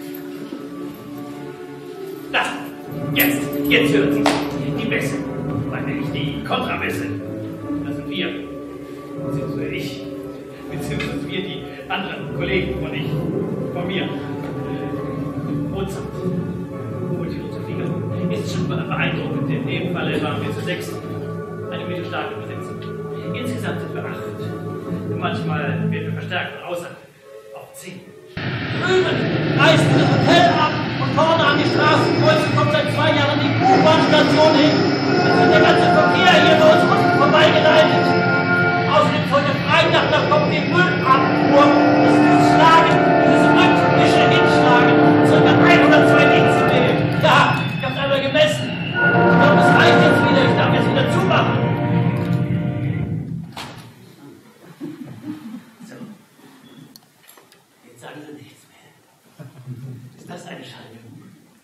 Da. Jetzt hören Sie es. Die Bässe. Meine ich, die Kontrabässe. Das sind wir. Beziehungsweise ich. Beziehungsweise wir, die anderen Kollegen von ich. Von mir. Mozart. Multirote ist schon beeindruckend. In dem Falle waren wir zu 6. Eine mittelstarke Besetzung. Insgesamt sind wir 8. Manchmal werden wir verstärkt von außerhalb auf 10. Drüben reißt das Hotel ab und vorne an die Straßenkreuze kommt seit 2 Jahren die U-Bahn-Station hin. Jetzt wird der ganze Verkehr hier bei uns unten vorbeigeleitet. Außerdem ist heute Freitag, da kommt die Müllabfuhr. Das ist dieses Schlagen, dieses rhythmische Hinschlagen. Circa 102 Dezibel. Ja, ich hab's einmal gemessen. Ich glaube, das reicht jetzt wieder. Ich darf jetzt wieder zumachen. So. Jetzt sagen Sie nichts mehr. Ist das eine Schallwirkung?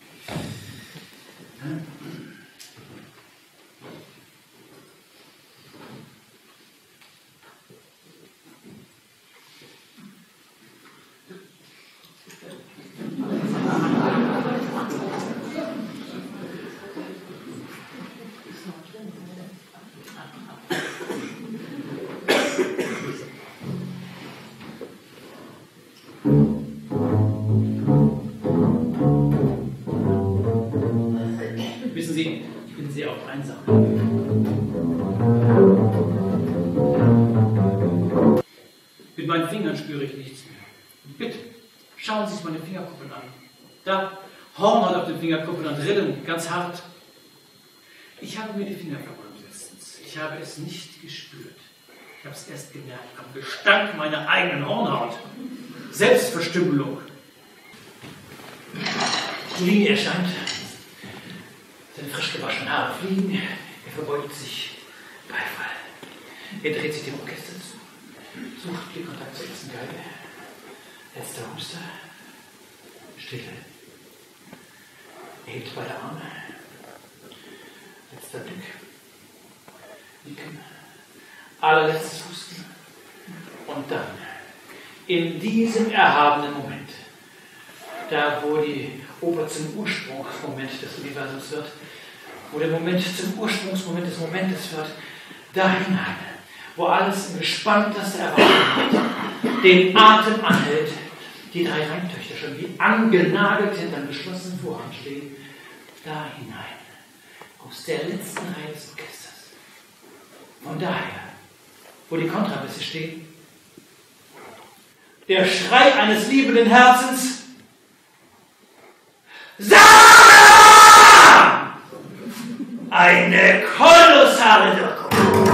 Wissen Sie, ich bin sehr oft einsam. Mit meinen Fingern spüre ich nichts mehr. Bitte, schauen Sie sich meine Fingerkuppeln an. Da, Hornhaut auf den Fingerkuppeln und Rillen, ganz hart. Ich habe mir die Finger verbrannt letztens. Ich habe es nicht gespürt. Ich habe es erst gemerkt am Gestank meiner eigenen Hornhaut. Selbstverstümmelung. Fliegen erscheint. Seine frisch gewaschenen Haare fliegen. Er verbeugt sich. Beifall. Er dreht sich dem Orchester zu. Sucht Blickkontakt zur ersten Geige. Letzter Huster. Stille. Er hebt beide Arme. Letzter Blick. Nicken. Allerletztes Husten. Und dann, in diesem erhabenen Moment, da wo die Oper zum Ursprungsmoment des Universums wird, wo der Moment zum Ursprungsmoment des Momentes wird, da hinein, wo alles in gespannterster Erwartung hat, den Atem anhält, die 3 Reintöchter schon wie angenagelt hinterm geschlossenen Vorhang stehen, da hinein, aus der letzten Reihe des Orchesters. Von daher, wo die Kontrabässe stehen, der Schrei eines liebenden Herzens, Sa! Eine kolossale Wirkung.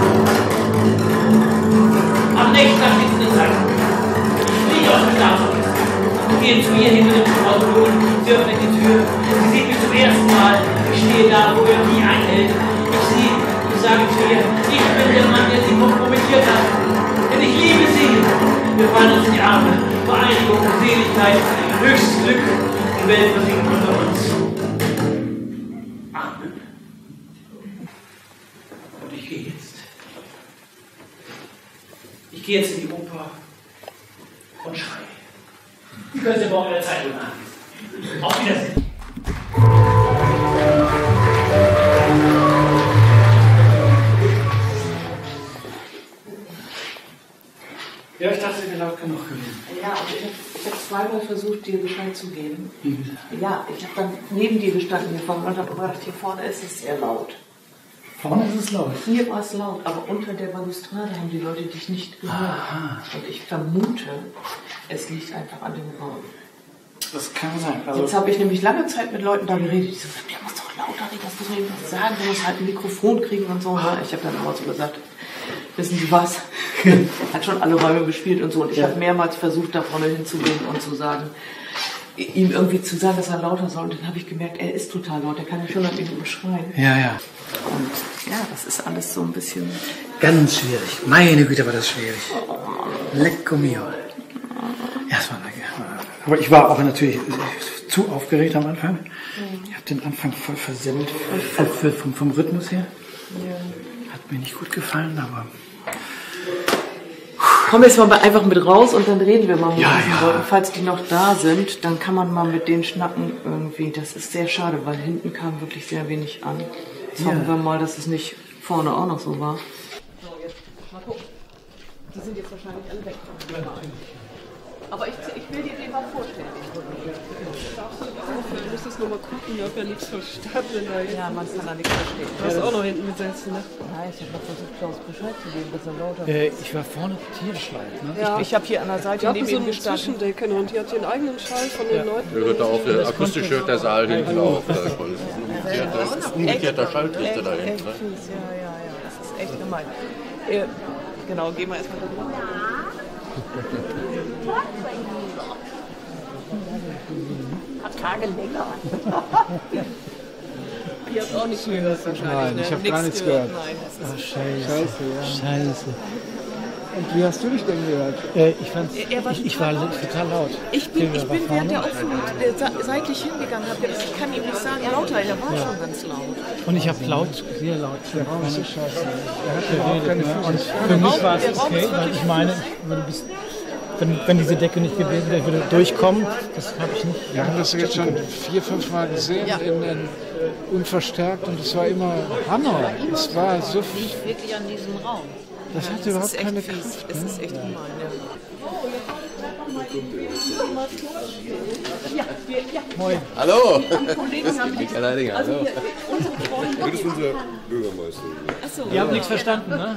Am nächsten Tag steht es in der Zeitung. Ich fliege aus dem Staatsorchester. Gehe zu ihr hinter dem Autobahn, sie öffnet die Tür. Sie sieht mich zum ersten Mal. Ich stehe da, wo er nie einhält. Ich sage zu ihr, ich bin der Mann, der sie kompromittiert hat. Denn ich liebe sie. Wir fallen uns in die Arme. Vereinigung, Seligkeit, höchstes Glück. Die Welt versinkt unter uns. gehe jetzt in die Oper und schreie. Die können Sie morgen in der Zeitung nachlesen. Auf Wiedersehen. Ja, ich dachte, wir laut genug gewesen. Ja, aber ich hab zweimal versucht, dir Bescheid zu geben. Ja, ich habe dann neben dir gestanden hier vorne und habe gedacht, hier vorne ist es sehr laut. Vorne ist es laut. Hier war es laut, aber unter der Balustrade haben die Leute dich nicht gehört. Aha. Und ich vermute, es liegt einfach an dem Raum. Das kann sein. Also Jetzt habe ich nämlich lange Zeit mit Leuten da geredet, die so, der muss doch lauter reden, das muss man ihm doch sagen, der muss halt ein Mikrofon kriegen und so. Ja, ich habe dann immer so gesagt, wissen Sie was? Hat schon alle Räume bespielt und so. Und ich habe mehrmals versucht, da vorne hinzugehen und zu sagen, ihm irgendwie zu sagen, dass er lauter soll. Und dann habe ich gemerkt, er ist total laut, er kann mich schon an ihm beschreien. ja, ja. Und ja, das ist alles so ein bisschen... Ganz schwierig. Meine Güte, war das schwierig. Lecco mio. Ja, es war lecker. Aber ich war auch natürlich zu aufgeregt am Anfang. Ich habe den Anfang voll versemmelt, vom Rhythmus her. Hat mir nicht gut gefallen, aber... Komm jetzt mal einfach mit raus und dann reden wir mal mit Ja, diesen ja. Leuten. Falls die noch da sind, dann kann man mal mit denen schnacken irgendwie. Das ist sehr schade, weil hinten kam wirklich sehr wenig an. Jetzt hoffen wir mal, dass es nicht vorne auch noch so war. So, jetzt mal gucken. Die sind jetzt wahrscheinlich alle weg. Aber ich will dir den mal vorstellen. Du musstest nur mal gucken, ich habe ja nichts verstanden. Ja, man kann da nichts verstehen. Du hast auch noch hinten gesessen, ne? Ja, ich habe noch versucht, Klaus Bescheid zu geben, dass er lauter ich war vorne tierisch laut. Ne? Ja. Ich habe hier an der Die Seite hatten neben so ihm eine gestanden. Zwischendecke und die hat den eigenen Schall von den Leuten. Der hört da auf, akustisch hört der Saal hinten auf. Das ist ein umgekehrter Schalltrichter da hinten. Ne? Ja, das ist echt gemein. Genau, gehen wir erstmal da drüber. Hat Tage länger. Die hat auch nicht gehört wahrscheinlich. Nein, ich habe gar nichts gehört. Nein, das ist Scheiße. Und wie hast du dich denn gehört? Ich war total laut. Ich bin während der Aufführung seitlich hingegangen, ich kann ihm nicht sagen, lauter, er war schon ganz laut. Und ich habe sehr laut. Der Raum ist so scheiße. Er hat ja auch keine Und Füße. für mich war es okay, weil ich meine, wenn diese Decke nicht gewesen wäre, ich würde durchkommen. Das habe ich nicht. Wir haben das jetzt schon 4-5 Mal gesehen, unverstärkt, und es war immer Hammer. Es war so viel. Wirklich an diesem Raum. Das hatte überhaupt keine Kraft. Es ist echt gemein, Moin. Hallo! Kollegen haben Ich alleine, hallo. Das ist unser Bürgermeister. Ihr habt nichts verstanden, ne?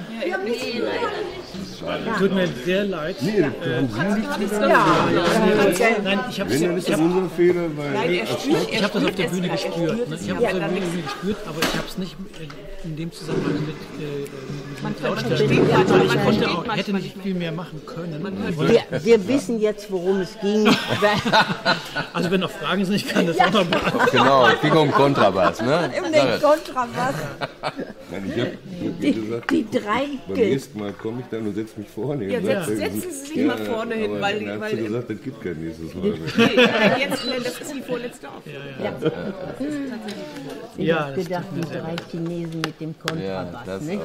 Tut mir sehr leid. Nee, haben Sie nichts gesagt? Nein, ich habe Wenn, dann ist das unser Fehler, weil... ich hab das auf der Bühne gespürt. Ne? Ich habe es auf der Bühne gespürt, aber ich habe es nicht in dem Zusammenhang mit Lautstärke. Weil ich konnte auch, hätte nicht viel mehr machen können. Wir wissen jetzt, worum es ging. Also wenn noch Fragen sind, ich kann das auch noch beantworten. Genau, es ging um Kontrabass, ne? Um den Kontrabass. Nein, ich hab gesagt, Die drei beim nächsten Mal komme ich dann und setze mich vorne hin. Setzen Sie sich mal vorne hin, weil... Dann hat sie gesagt, das gibt kein nächstes Mal mehr. Das ist die vorletzte Aufführung. Ich Ja, habe das gedacht, tut mir die sehr drei leid. Chinesen mit dem Kontrabass. Ne?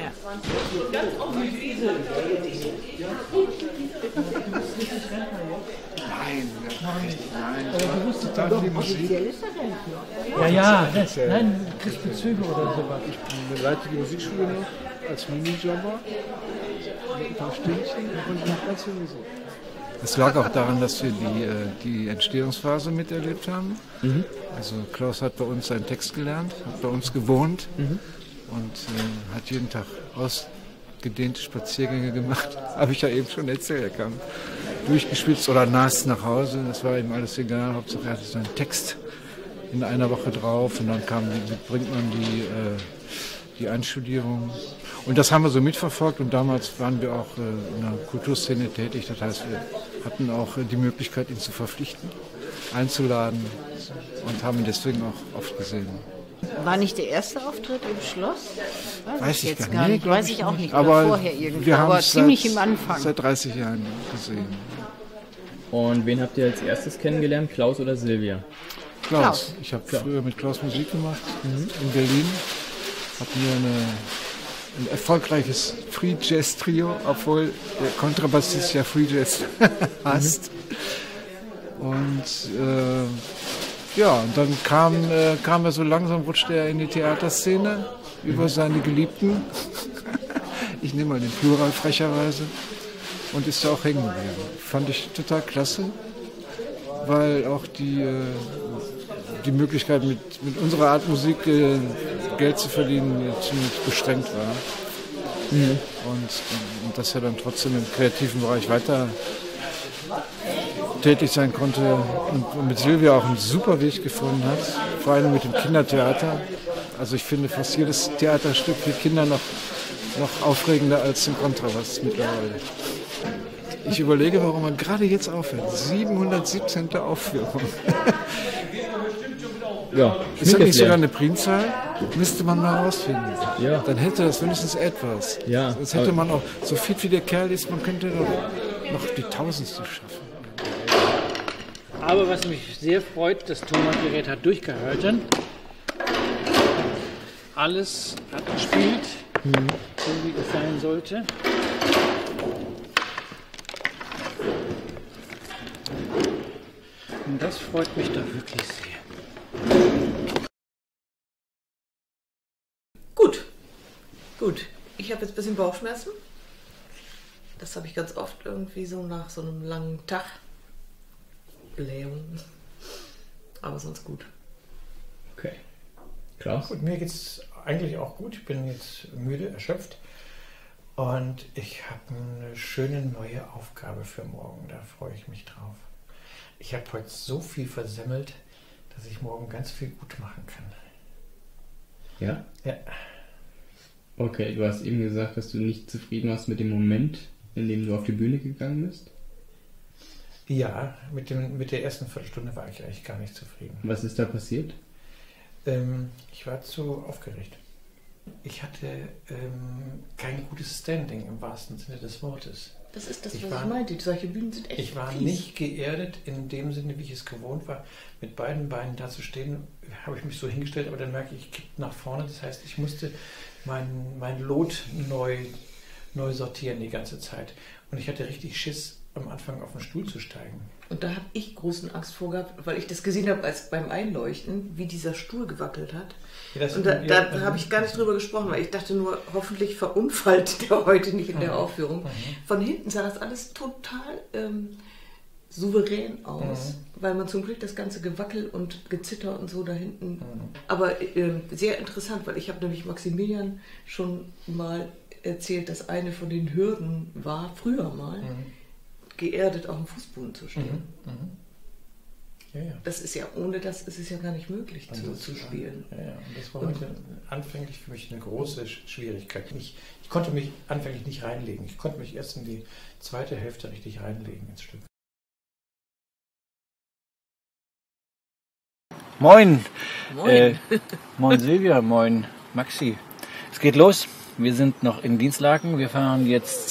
Total die Musik. Ja, nein, kriegst Bezüge oder sowas. Ich leite die Musikschule noch als Minijobber. Ein paar Stündchen und noch ganz viel Musik. Es lag auch daran, dass wir die Entstehungsphase miterlebt haben. Also Klaus hat bei uns seinen Text gelernt, hat bei uns gewohnt und hat jeden Tag ausgedehnte Spaziergänge gemacht. Habe ich ja eben schon erzählt. Er kam durchgeschwitzt oder nass nach Hause. Das war ihm alles egal. Hauptsache er hatte seinen Text in einer Woche drauf und dann bringt man die Einstudierung. Und das haben wir so mitverfolgt und damals waren wir auch in der Kulturszene tätig. Das heißt, wir hatten auch die Möglichkeit, ihn zu verpflichten, einzuladen und haben ihn deswegen auch oft gesehen. War nicht der erste Auftritt im Schloss? Weiß ich jetzt gar nicht. Nee, Weiß ich auch nicht. Aber Oder vorher irgendwo. wir haben Aber es ziemlich im Anfang. seit 30 Jahren gesehen. Und wen habt ihr als erstes kennengelernt, Klaus oder Silvia? Klaus. Ich habe früher mit Klaus Musik gemacht in Berlin. Habe mir ein erfolgreiches Free Jazz Trio, obwohl der Kontrabassist ja Free Jazz hasst. Und und dann kam er so langsam, rutschte er in die Theaterszene über seine Geliebten. Ich nehme mal den Plural frecherweise. Und ist da auch hängen geblieben. Fand ich total klasse, weil auch die Möglichkeit mit unserer Art Musik Geld zu verdienen ziemlich beschränkt war. Mhm. Und dass er dann trotzdem im kreativen Bereich weiter tätig sein konnte und mit Silvia auch einen super Weg gefunden hat, vor allem mit dem Kindertheater. Also ich finde fast jedes Theaterstück für Kinder noch aufregender als den Kontrabass mittlerweile. Ich überlege, warum man gerade jetzt aufhört. 717. Aufführung. Ja, ist das nicht sogar eine Primzahl? Müsste man mal rausfinden. Ja. Dann hätte das wenigstens etwas. Ja. Sonst hätte man auch, so fit wie der Kerl ist, man könnte noch die Tausendste schaffen. Aber was mich sehr freut, das Tonbandgerät hat durchgehalten. Alles hat gespielt, so wie es sein sollte. Und das freut mich doch wirklich sehr. Gut. Ich habe jetzt ein bisschen Bauchschmerzen. Das habe ich ganz oft irgendwie so nach so einem langen Tag. Blähung. Aber sonst gut. Okay. Klaus? Gut, mir geht es eigentlich auch gut. Ich bin jetzt müde, erschöpft. Und ich habe eine schöne neue Aufgabe für morgen. Da freue ich mich drauf. Ich habe heute so viel versemmelt, dass ich morgen ganz viel gut machen kann. Ja? Ja. Okay, du hast eben gesagt, dass du nicht zufrieden warst mit dem Moment, in dem du auf die Bühne gegangen bist? Ja, mit der ersten Viertelstunde war ich eigentlich gar nicht zufrieden. Was ist da passiert? Ich war zu aufgeregt. Ich hatte kein gutes Standing im wahrsten Sinne des Wortes. Das ist das, was ich meinte. Solche Bühnen sind echt Ich war fies. nicht geerdet in dem Sinne, wie ich es gewohnt war. Mit beiden Beinen da zu stehen, habe ich mich so hingestellt, aber dann merke ich kippt nach vorne. Das heißt, ich musste mein Lot neu sortieren die ganze Zeit. Und ich hatte richtig Schiss, am Anfang auf den Stuhl zu steigen. Und da habe ich großen Angst vor gehabt, weil ich das gesehen habe als beim Einleuchten, wie dieser Stuhl gewackelt hat. Ja, und da habe ich gar nicht drüber gesprochen, weil ich dachte nur, hoffentlich verunfallt der heute nicht in der Aufführung. Von hinten sah das alles total souverän aus, weil man zum Glück das ganze Gewackel und Gezitter und so da hinten. Aber sehr interessant, weil ich habe nämlich Maximilian schon mal erzählt, dass eine von den Hürden war, früher mal, geerdet auf dem Fußboden zu stehen. Ja, ja. Das ist ja, ohne das ist es ja gar nicht möglich zu spielen. Ja, ja. Und das war heute anfänglich für mich eine große Schwierigkeit. Ich konnte mich anfänglich nicht reinlegen. Ich konnte mich erst in die zweite Hälfte richtig reinlegen ins Stück. Moin! Moin Silvia, moin Maxi. Es geht los. Wir sind noch in Dienstlaken. Wir fahren jetzt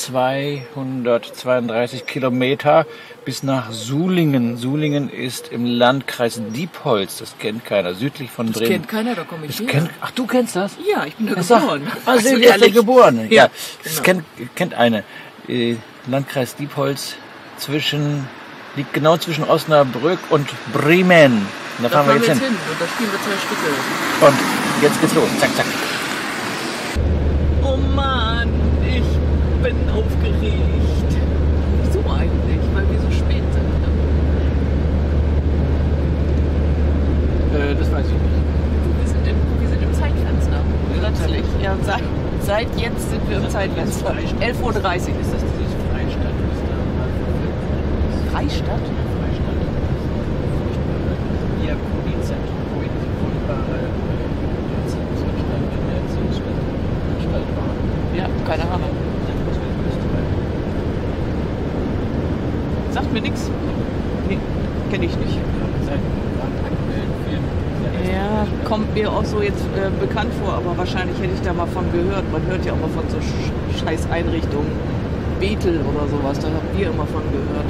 232 Kilometer bis nach Sulingen. Sulingen ist im Landkreis Diepholz. Das kennt keiner. Südlich von Bremen. Das kennt keiner, da komme ich her. Ach, du kennst das? Ja, ich bin da geboren. Ah, Silvia ist da geboren. Ja, das genau. kennt eine. Landkreis Diepholz liegt genau zwischen Osnabrück und Bremen. Und da fahren wir jetzt hin. Und da spielen wir 2 Stücke. Und jetzt geht's los. Zack, zack. Oh Mann, ich bin aufgeregt. Wieso eigentlich? Weil wir so spät sind. Das weiß ich nicht. Wir sind im Zeitfenster. Plötzlich. Ja, seit jetzt sind wir im Zeitfenster. 11:30 Uhr ist das Diese Freistadt, was da mal Freistadt? Ihr Polizeitzentrum, wo diese furchtbare Erziehungsanstalt war. Ja, keine Ahnung. Sagt mir nichts. Nee, kenne ich nicht. Ja, kommt mir auch so jetzt bekannt vor, aber wahrscheinlich hätte ich da mal von gehört. Man hört ja auch mal von so scheiß Einrichtungen. Bethel oder sowas, da haben wir immer von gehört.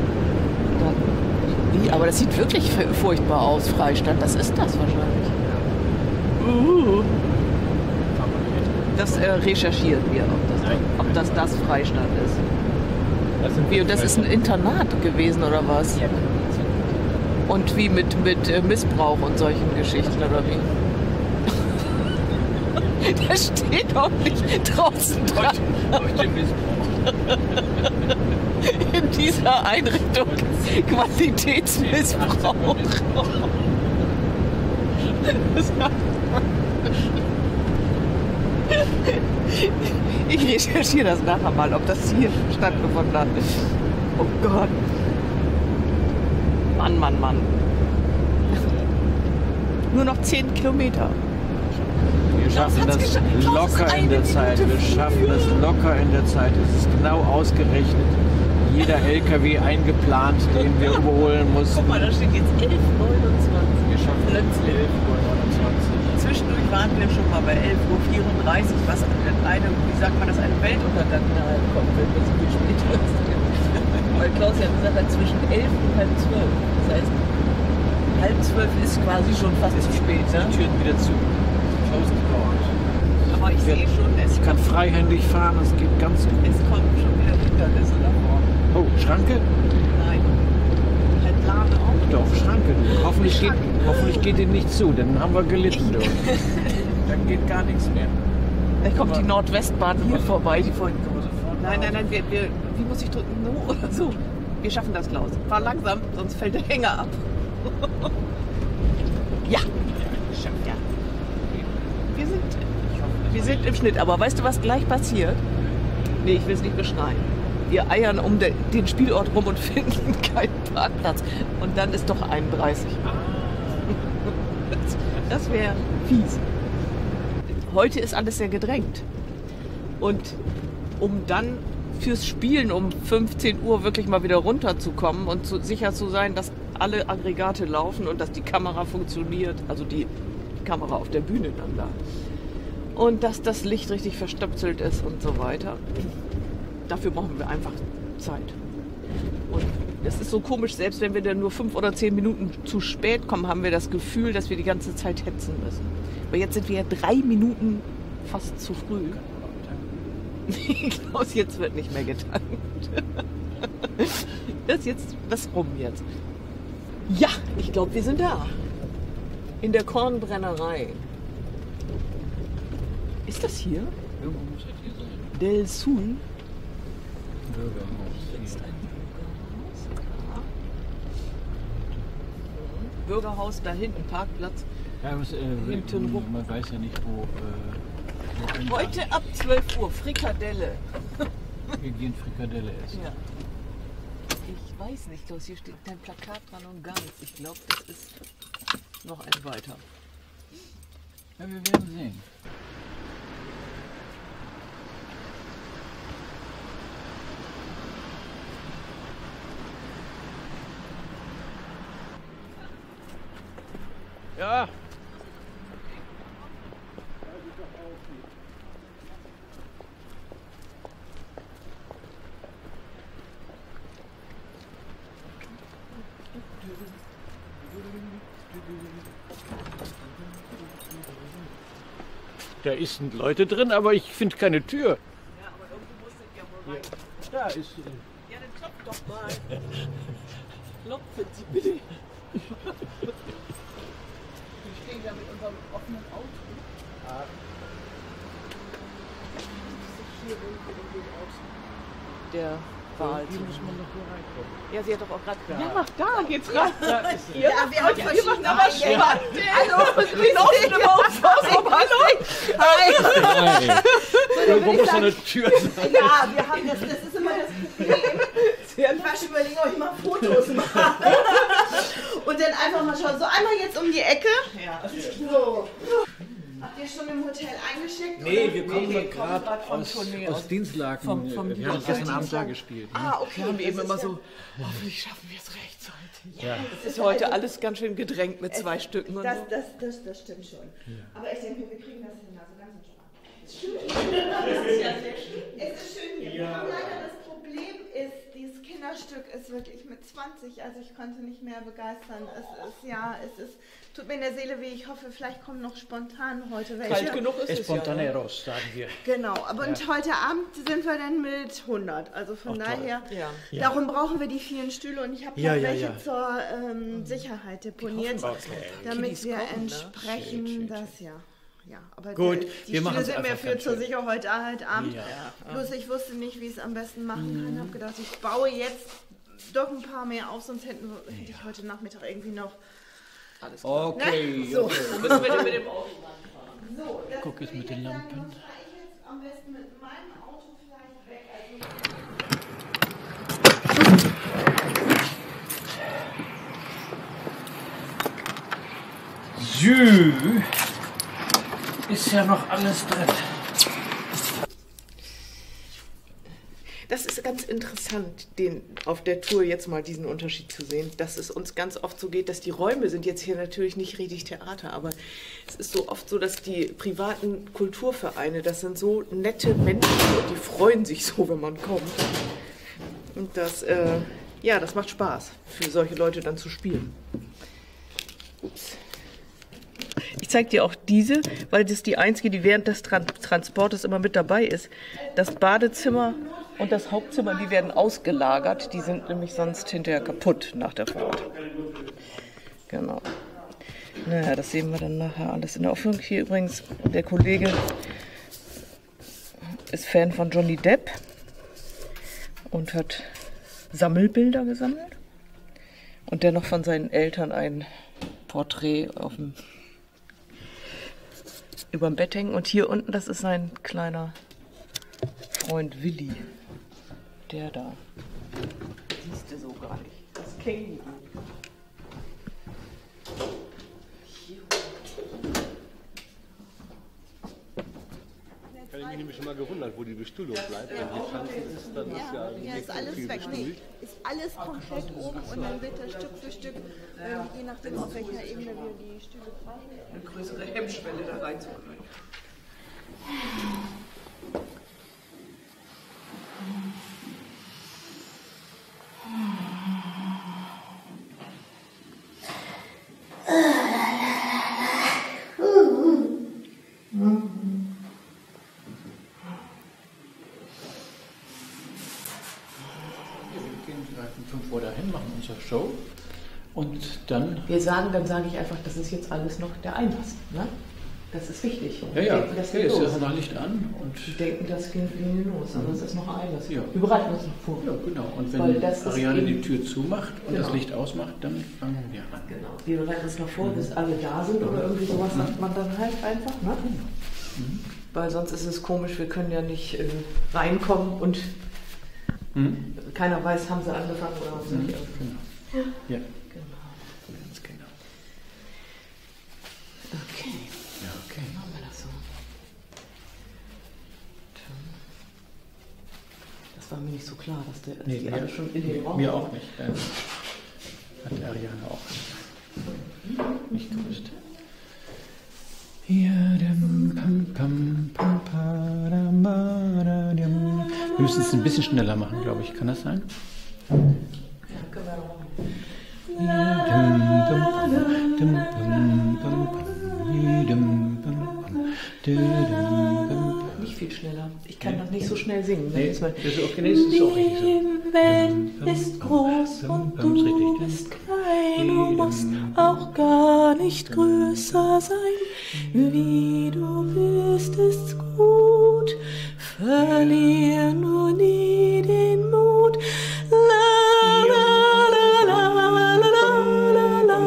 Aber das sieht wirklich furchtbar aus, Freistadt. Das ist das wahrscheinlich. Das recherchieren wir, ob das Freistand ist. Das ist ein Internat gewesen oder was? Ja. Und wie mit Missbrauch und solchen Geschichten oder wie? Da steht doch nicht draußen dran. In dieser Einrichtung Qualitätsmissbrauch. Ich recherchiere das nachher mal, ob das hier stattgefunden hat. Oh Gott. Mann. Nur noch 10 Kilometer. Wir schaffen das locker in der Zeit. Wir schaffen das locker in der Zeit. Es ist genau ausgerechnet. Jeder LKW eingeplant, den wir überholen mussten. Guck mal, da steht jetzt 11:29. Wir schaffen Plötzlich. 11:29. Zwischendurch waren wir schon mal bei 11:34 Uhr, was wie sagt man das, ein Weltuntergang nahe kommen wird, wenn so viel später ist. Weil Klaus ja gesagt hat, zwischen 11 und halb 12. Das heißt, halb 12 ist quasi schon fast zu spät. Ne? Die Türen wieder zu. Aber ich sehe schon, ich kann freihändig fahren, es geht ganz gut. Es kommen schon wieder Hindernisse davor. Oh, Schranke? Nein. Halt Lade auch. Doch, Schranke. Hoffentlich geht ihm nicht zu, dann haben wir gelitten. Dann geht gar nichts mehr. Vielleicht kommt die Nordwestbahn hier vorbei. Die vorhin Nein, wie muss ich drücken? No oder so. Wir schaffen das, Klaus. Fahr langsam, sonst fällt der Hänger ab. Ja. Wir sind im Schnitt, aber weißt du, was gleich passiert? Nee, ich will es nicht beschreien. Wir eiern um den Spielort rum und finden keinen Parkplatz. Und dann ist doch 31. Das wäre fies. Heute ist alles sehr gedrängt. Und um dann fürs Spielen um 15 Uhr wirklich mal wieder runterzukommen und sicher zu sein, dass alle Aggregate laufen und dass die Kamera funktioniert, also die Kamera auf der Bühne dann da. Und dass das Licht richtig verstöpselt ist und so weiter. Dafür brauchen wir einfach Zeit. Und es ist so komisch, selbst wenn wir dann nur 5 oder 10 Minuten zu spät kommen, haben wir das Gefühl, dass wir die ganze Zeit hetzen müssen. Aber jetzt sind wir ja 3 Minuten fast zu früh. Klaus, jetzt wird nicht mehr getankt. Das rum jetzt. Ja, ich glaube, wir sind da. In der Kornbrennerei. Ist das hier? Irgendwo muss das hier sein. Del Sul? Bürgerhaus. Ist ein Bürgerhaus da hinten, Parkplatz. Ja, hinten rum. Man weiß ja nicht, wo. Heute ab 12 Uhr, Frikadelle. Wir gehen Frikadelle essen. Ja. Ich weiß nicht, Klaus, hier steht kein Plakat dran und gar nichts. Ich glaube, das ist noch ein weiter. Ja, wir werden sehen. Ja. Da sind Leute drin, aber ich finde keine Tür. Ja, aber irgendwo muss das ja wohl rein. Da ist sie. Ja, dann klopft doch mal. Klopfen Sie bitte. Wir stehen da mit unserem offenen Auto. Ah. Der Wahl. Hier muss man doch hier reinkommen. Ja, sie hat doch auch gerade. Da. Ja, da geht's rein. Da ist sie. Ihr macht aber spannend. Hallo, wir laufen immer ums Haus rum. Hallo. Hi. Irgendwo muss eine Tür sein. Ja, wir haben das ist immer das Problem. Ich fast überlegen, ob ich mal Fotos mache. Und dann einfach mal schauen. So, einmal jetzt um die Ecke. Ja. So. Habt ihr schon im Hotel eingeschickt? Nee, wir kommen gerade aus Dienstlaken. Wir haben gestern Abend da gespielt. Ne? Ah, okay. Wir haben eben immer so, hoffentlich schaffen wir es rechtzeitig. Ja. Es ist heute alles ganz schön gedrängt mit 2 Stücken. Und das stimmt schon. Ja. Aber ich denke, wir kriegen das hin. Also ganz entspannt. Es ist schön. Es ist schön hier. Wir haben leider das Problem ist, dieses Kinderstück ist wirklich mit 20, also ich konnte nicht mehr begeistern. Es ist tut mir in der Seele weh. Ich hoffe, vielleicht kommen noch spontan heute welche. Kalt genug ist es Spontaneros, sagen wir. Genau, aber und heute Abend sind wir dann mit 100. Also von daher, darum brauchen wir die vielen Stühle und ich habe noch welche zur Sicherheit deponiert, damit wir entsprechend das, Ja, aber gut, die Stühle sind mir für zur Sicherheit heute Abend. Bloß ich wusste nicht, wie ich es am besten machen kann. Ich habe gedacht, ich baue jetzt doch ein paar mehr auf, sonst hätte ich heute Nachmittag irgendwie noch... Alles klar. Okay. So. Müssen wir denn mit dem Auto ranfahren? So, guck jetzt mit den Lampen. Dann fahre ich jetzt am besten mit meinem Auto vielleicht weg. So. Ist ja noch alles drin. Das ist ganz interessant, auf der Tour jetzt mal diesen Unterschied zu sehen, dass es uns ganz oft so geht, dass die Räume sind jetzt hier natürlich nicht richtig Theater, aber es ist so oft so, dass die privaten Kulturvereine, das sind so nette Menschen und die freuen sich so, wenn man kommt. Und das, das macht Spaß, für solche Leute dann zu spielen. Ups. Ich zeige dir auch diese, weil das ist die einzige, die während des Transportes immer mit dabei ist. Das Badezimmer und das Hauptzimmer, die werden ausgelagert. Die sind nämlich sonst hinterher kaputt nach der Fahrt. Genau. Naja, das sehen wir dann nachher alles in der Aufführung. Hier übrigens, der Kollege ist Fan von Johnny Depp und hat Sammelbilder gesammelt. Und dennoch von seinen Eltern ein Porträt überm Bett hängen. Und hier unten, das ist sein kleiner Freund Willi. Der da. Siehst du so gar nicht. Das Känguru. Ich habe mich nämlich schon mal gewundert, wo die Bestuhlung bleibt. Wenn hier Schanzen ist, dann ist ja ist alles weg. Nee, ist alles komplett oben und dann wird das Stück für Stück, je nachdem auf welcher Ebene wir die Stühle brauchen. Eine größere Hemmschwelle da reinzukommen. Machen unsere Show und dann... Dann sage ich einfach, das ist jetzt alles noch der Einlass. Ne? Das ist wichtig. Ja, denken, das geht ist los. ja noch Licht an. Und die denken, das geht los, aber es ist noch ein Einlass. Ja. Wir bereiten uns noch vor. Ja, genau. Und wenn Ariane die Tür zumacht und das Licht ausmacht, dann fangen wir an. Genau. Wir bereiten uns noch vor, bis alle da sind oder irgendwie sowas, sagt man dann halt einfach. Ne? Weil sonst ist es komisch, wir können ja nicht reinkommen und keiner weiß, haben sie angefangen oder haben sie nicht angefangen. Genau. Ja. Genau. Ganz genau. Okay. Ja, okay. Machen wir das so. Das war mir nicht so klar, dass die alle schon in den Raum mir auch nicht. Hat Ariane auch nicht gewusst. Wir müssen es ein bisschen schneller machen, glaube ich. Kann das sein? Ja, können wir auch. Nicht viel schneller. Ich kann noch nicht so schnell singen. Nee, das ist auch richtig so. Die Welt ist groß und du bist klein. Du musst auch gar nicht größer sein. Wie du bist, ist's gut. Verlier nur nie den Mut. La la la la la la la la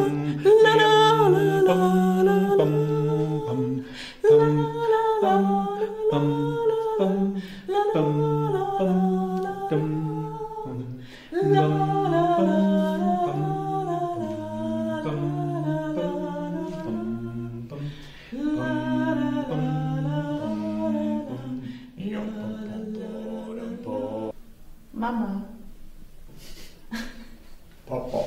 Mama. Papa.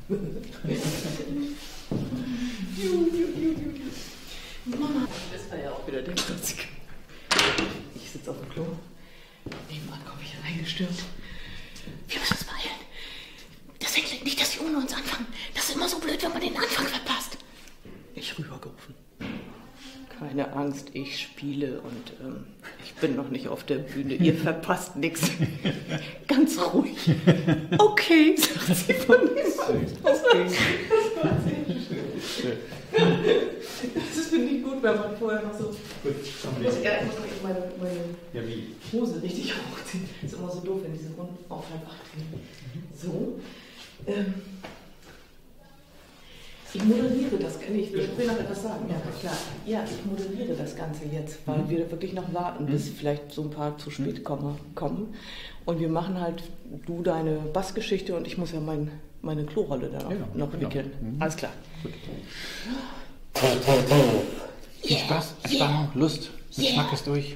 Mama. Das war ja auch wieder der Klassiker. Ich sitze auf dem Klo. Nebenan komme ich reingestürmt. Wir müssen uns beeilen. Das hängt nicht, dass die ohne uns anfangen. Das ist immer so blöd, wenn man den Anfang verpasst. keine Angst, ich spiele und ich bin noch nicht auf der Bühne. Ihr verpasst nichts. Ganz ruhig. Okay, sagt sie von niemand. Okay. Das finde ich gut, wenn man vorher noch so... Gut, ich muss meine Hose richtig hochziehen. Das ist immer so doof, wenn diese Runden auf halb 8 gehen. So. Ich moderiere das, ich will noch etwas sagen. Ja, klar. Ja, ich moderiere das Ganze jetzt, weil wir wirklich noch warten, bis vielleicht so ein paar zu spät kommen. Und wir machen halt, du deine Bassgeschichte und ich muss ja meine Klorolle dann auch noch wickeln. Alles klar. Gut. Viel Spaß, Entspannung, Lust. Jetzt schmack es durch.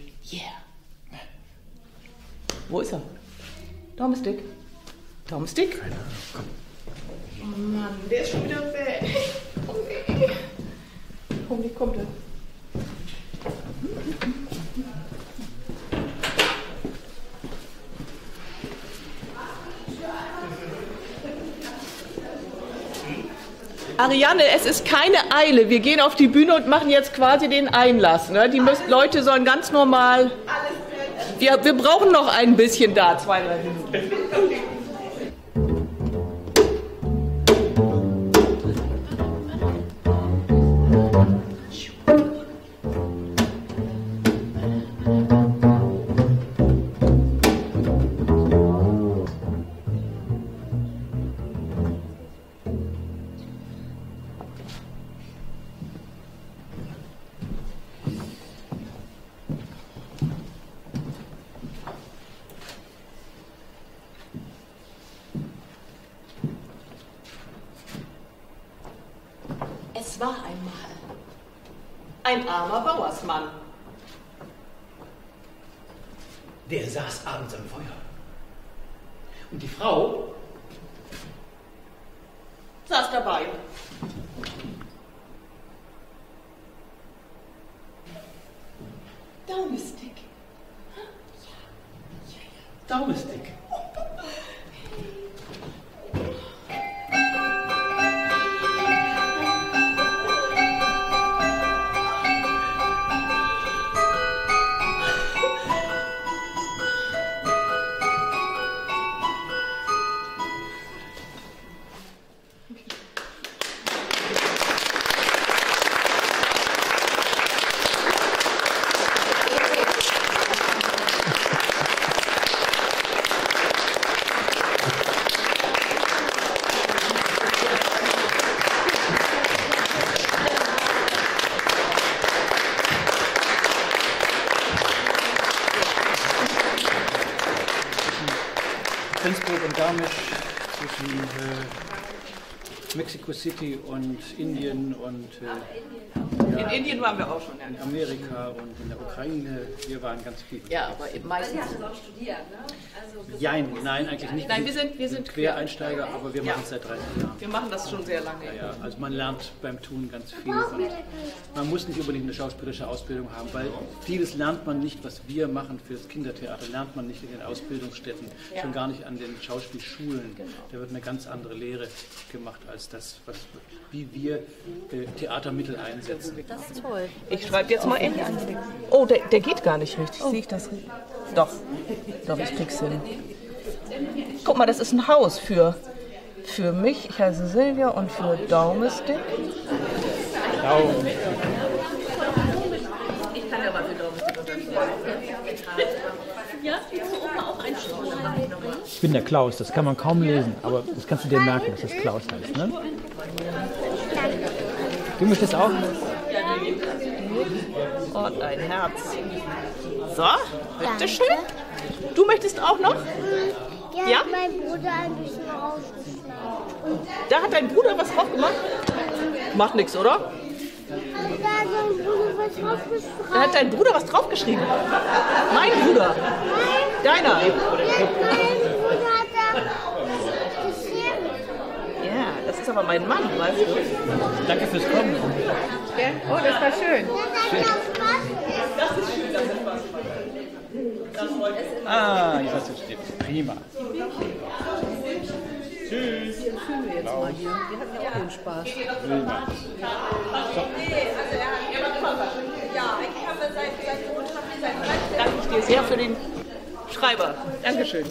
Wo ist er? Domestic. Domestic? Keine Ahnung, komm. Oh Mann, der ist schon wieder weg. Oh nee. Hoffentlich kommt er. Ariane, es ist keine Eile. Wir gehen auf die Bühne und machen jetzt quasi den Einlass. Ne? Die Leute sollen ganz normal... Wir brauchen noch ein bisschen da, 2-3 Minuten. Es war einmal ein armer Bauersmann. Der saß abends am Feuer. Und die Frau saß dabei. Domestic. Domestic. Flensburg und Garmisch, zwischen Mexico City und Indien und in Indien waren wir auch schon. In Amerika und in der Ukraine. Wir waren ganz viel. Ja, aber meistens. Sie hat auch studiert, ne? Also Nein, eigentlich nicht. Nein, wir sind Quereinsteiger, aber wir machen es seit 30 Jahren. Wir machen das schon sehr lange. Ja, also man lernt beim Tun ganz viel. Und man muss nicht unbedingt eine schauspielerische Ausbildung haben, weil vieles lernt man nicht, was wir machen für das Kindertheater, lernt man nicht in den Ausbildungsstätten, schon gar nicht an den Schauspielschulen. Da wird eine ganz andere Lehre gemacht als das, wie wir Theatermittel einsetzen. Das ist toll. Ich schreibe jetzt mal in. Oh, der geht gar nicht richtig. Sehe ich das richtig? Doch, ich krieg's hin. Guck mal, das ist ein Haus für mich. Ich heiße Silvia und für Domestic. Ich kann ja mal für Domestic unterschreiben. Ja, willst du Opa auch einschreiben? Ich bin der Klaus, das kann man kaum lesen, aber das kannst du dir merken, dass das Klaus heißt, ne? Du möchtest auch? Und ein Herz. So, bitteschön. Du möchtest auch noch? Ja? Hat mein Bruder ein bisschen rausgeschlagen. Da hat dein Bruder was drauf gemacht? Macht nichts, oder? Da hat dein Bruder was draufgeschrieben. Mein Bruder. Deiner. Mein Bruder hat da geschrieben. Ja, das ist aber mein Mann, weißt du. Danke fürs Kommen. Oh, das war schön. Das ist schön, dass er Spaß macht. Ah, jetzt hast du stehen. Prima. Tschüss. Hier fühlen wir jetzt mal hier. Wir hatten ja auch den Spaß. Prima. Nee, also er macht immer was. Ja. danke ich dir sehr für den Schreiber. Dankeschön.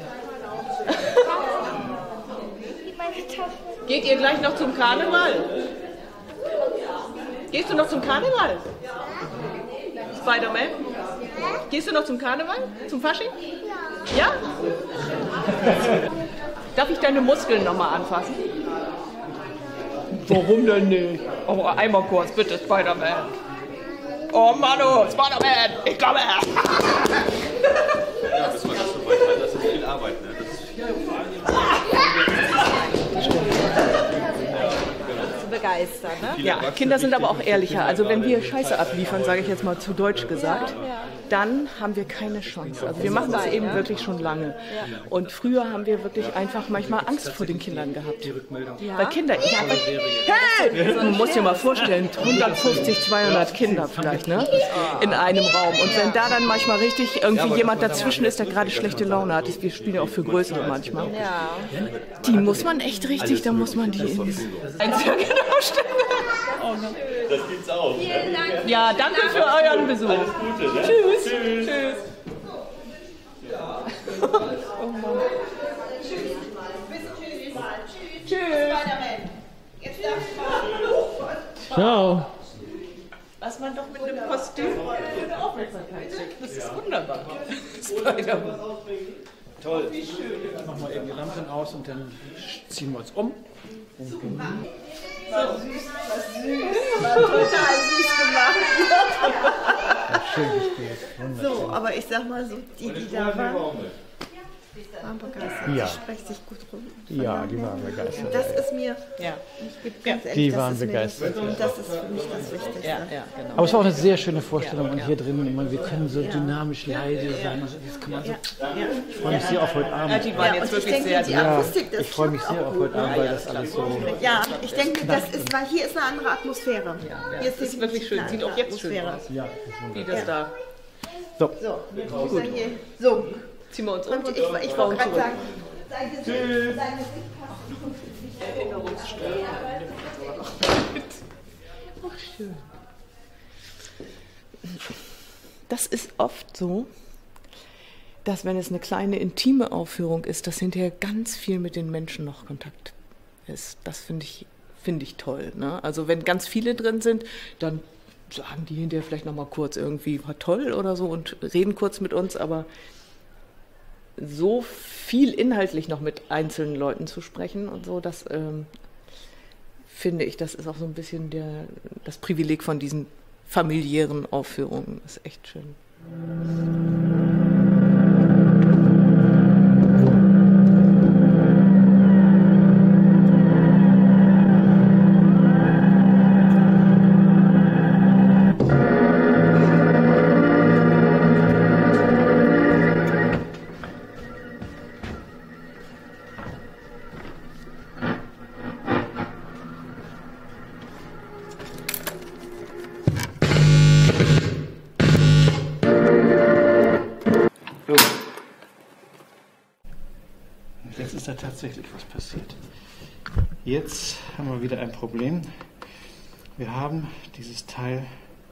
Geht ihr gleich noch zum Karneval? Gehst du noch zum Karneval? Spider-Man? Gehst du noch zum Karneval? Zum Fasching? Ja? Darf ich deine Muskeln nochmal anfassen? Warum denn nicht? Oh, einmal kurz, bitte, Spider-Man. Oh Manu, Spider-Man, ich komme. Ja, bis man das so weit hat, das ist viel Arbeit, ne? Das ist zu begeistern, ne? Ja, Kinder sind aber auch ehrlicher. Also wenn wir Scheiße abliefern, sage ich jetzt mal zu Deutsch gesagt, dann haben wir keine Chance. Also wir machen das eben wirklich schon lange. Und früher haben wir wirklich einfach manchmal Angst vor den Kindern gehabt. Weil Kinder, hey! Du musst dir mal vorstellen, 150, 200 Kinder vielleicht, ne? In einem Raum. Und wenn da dann manchmal richtig irgendwie jemand dazwischen ist, der gerade schlechte Laune hat, wir spielen ja auch für Größere manchmal, die muss man echt richtig, da muss man die ins Das gibt's auch. Vielen Dank. Ja, danke für euren Besuch. Alles Gute, ne? Tschüss. Tschüss. Tschüss. Oh Mann. Tschüss. Ciao. Was man doch mit einem Kostüm für eine Aufmerksamkeit kriegt. Das ist wunderbar. Spider-Man. Toll. Wie schön. Dann machen wir eben die Lampen aus und dann ziehen wir uns um. War total süß gemacht. Schön gespielt. So, aber ich sag mal so, die da waren begeistert. Ja. Die sprechen sich gut rum. Ja, die waren begeistert. Das ist mir, ich bin ganz ehrlich, Die waren begeistert. Das ist für mich das Wichtigste. Genau. Aber es war auch eine sehr schöne Vorstellung und hier drin, ich meine, wir können so dynamisch leise sein. Also das kann man so, ich freue mich sehr auf heute Abend. Ja, die waren jetzt wirklich denke, sehr die Akustik, das ich freue mich sehr auf heute Abend, weil das alles so... Ja, ich denke, das ist, weil hier ist eine andere Atmosphäre. Hier Das ist wirklich schön. Sieht auch jetzt schön aus. Ja, Wie das da. So. Gut. So. Ziehen wir uns um. Und ich wollte gerade sagen, Tschüss. Ach, schön. Das ist oft so, dass wenn es eine kleine intime Aufführung ist, dass hinterher ganz viel mit den Menschen noch Kontakt ist. Das finde ich toll. Ne? Also wenn ganz viele drin sind, dann sagen die hinterher vielleicht noch mal kurz irgendwie, war toll oder so und reden kurz mit uns, aber so viel inhaltlich noch mit einzelnen Leuten zu sprechen und so, das finde ich, das ist auch so ein bisschen das Privileg von diesen familiären Aufführungen. Das ist echt schön. Jetzt ist da tatsächlich was passiert. Jetzt haben wir wieder ein Problem. Wir haben dieses Teil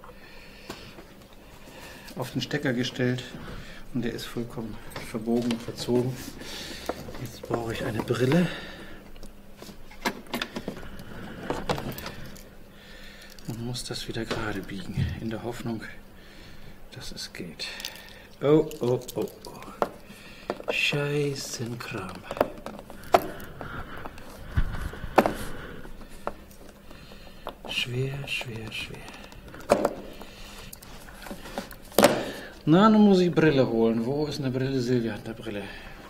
auf den Stecker gestellt und der ist vollkommen verbogen, verzogen. Jetzt brauche ich eine Brille. Und muss das wieder gerade biegen, in der Hoffnung, dass es geht. Oh, oh, oh, oh. Scheißenkram. Schwer, schwer, schwer. Na, nun muss ich Brille holen. Wo ist eine Brille? Silvia hat eine Brille.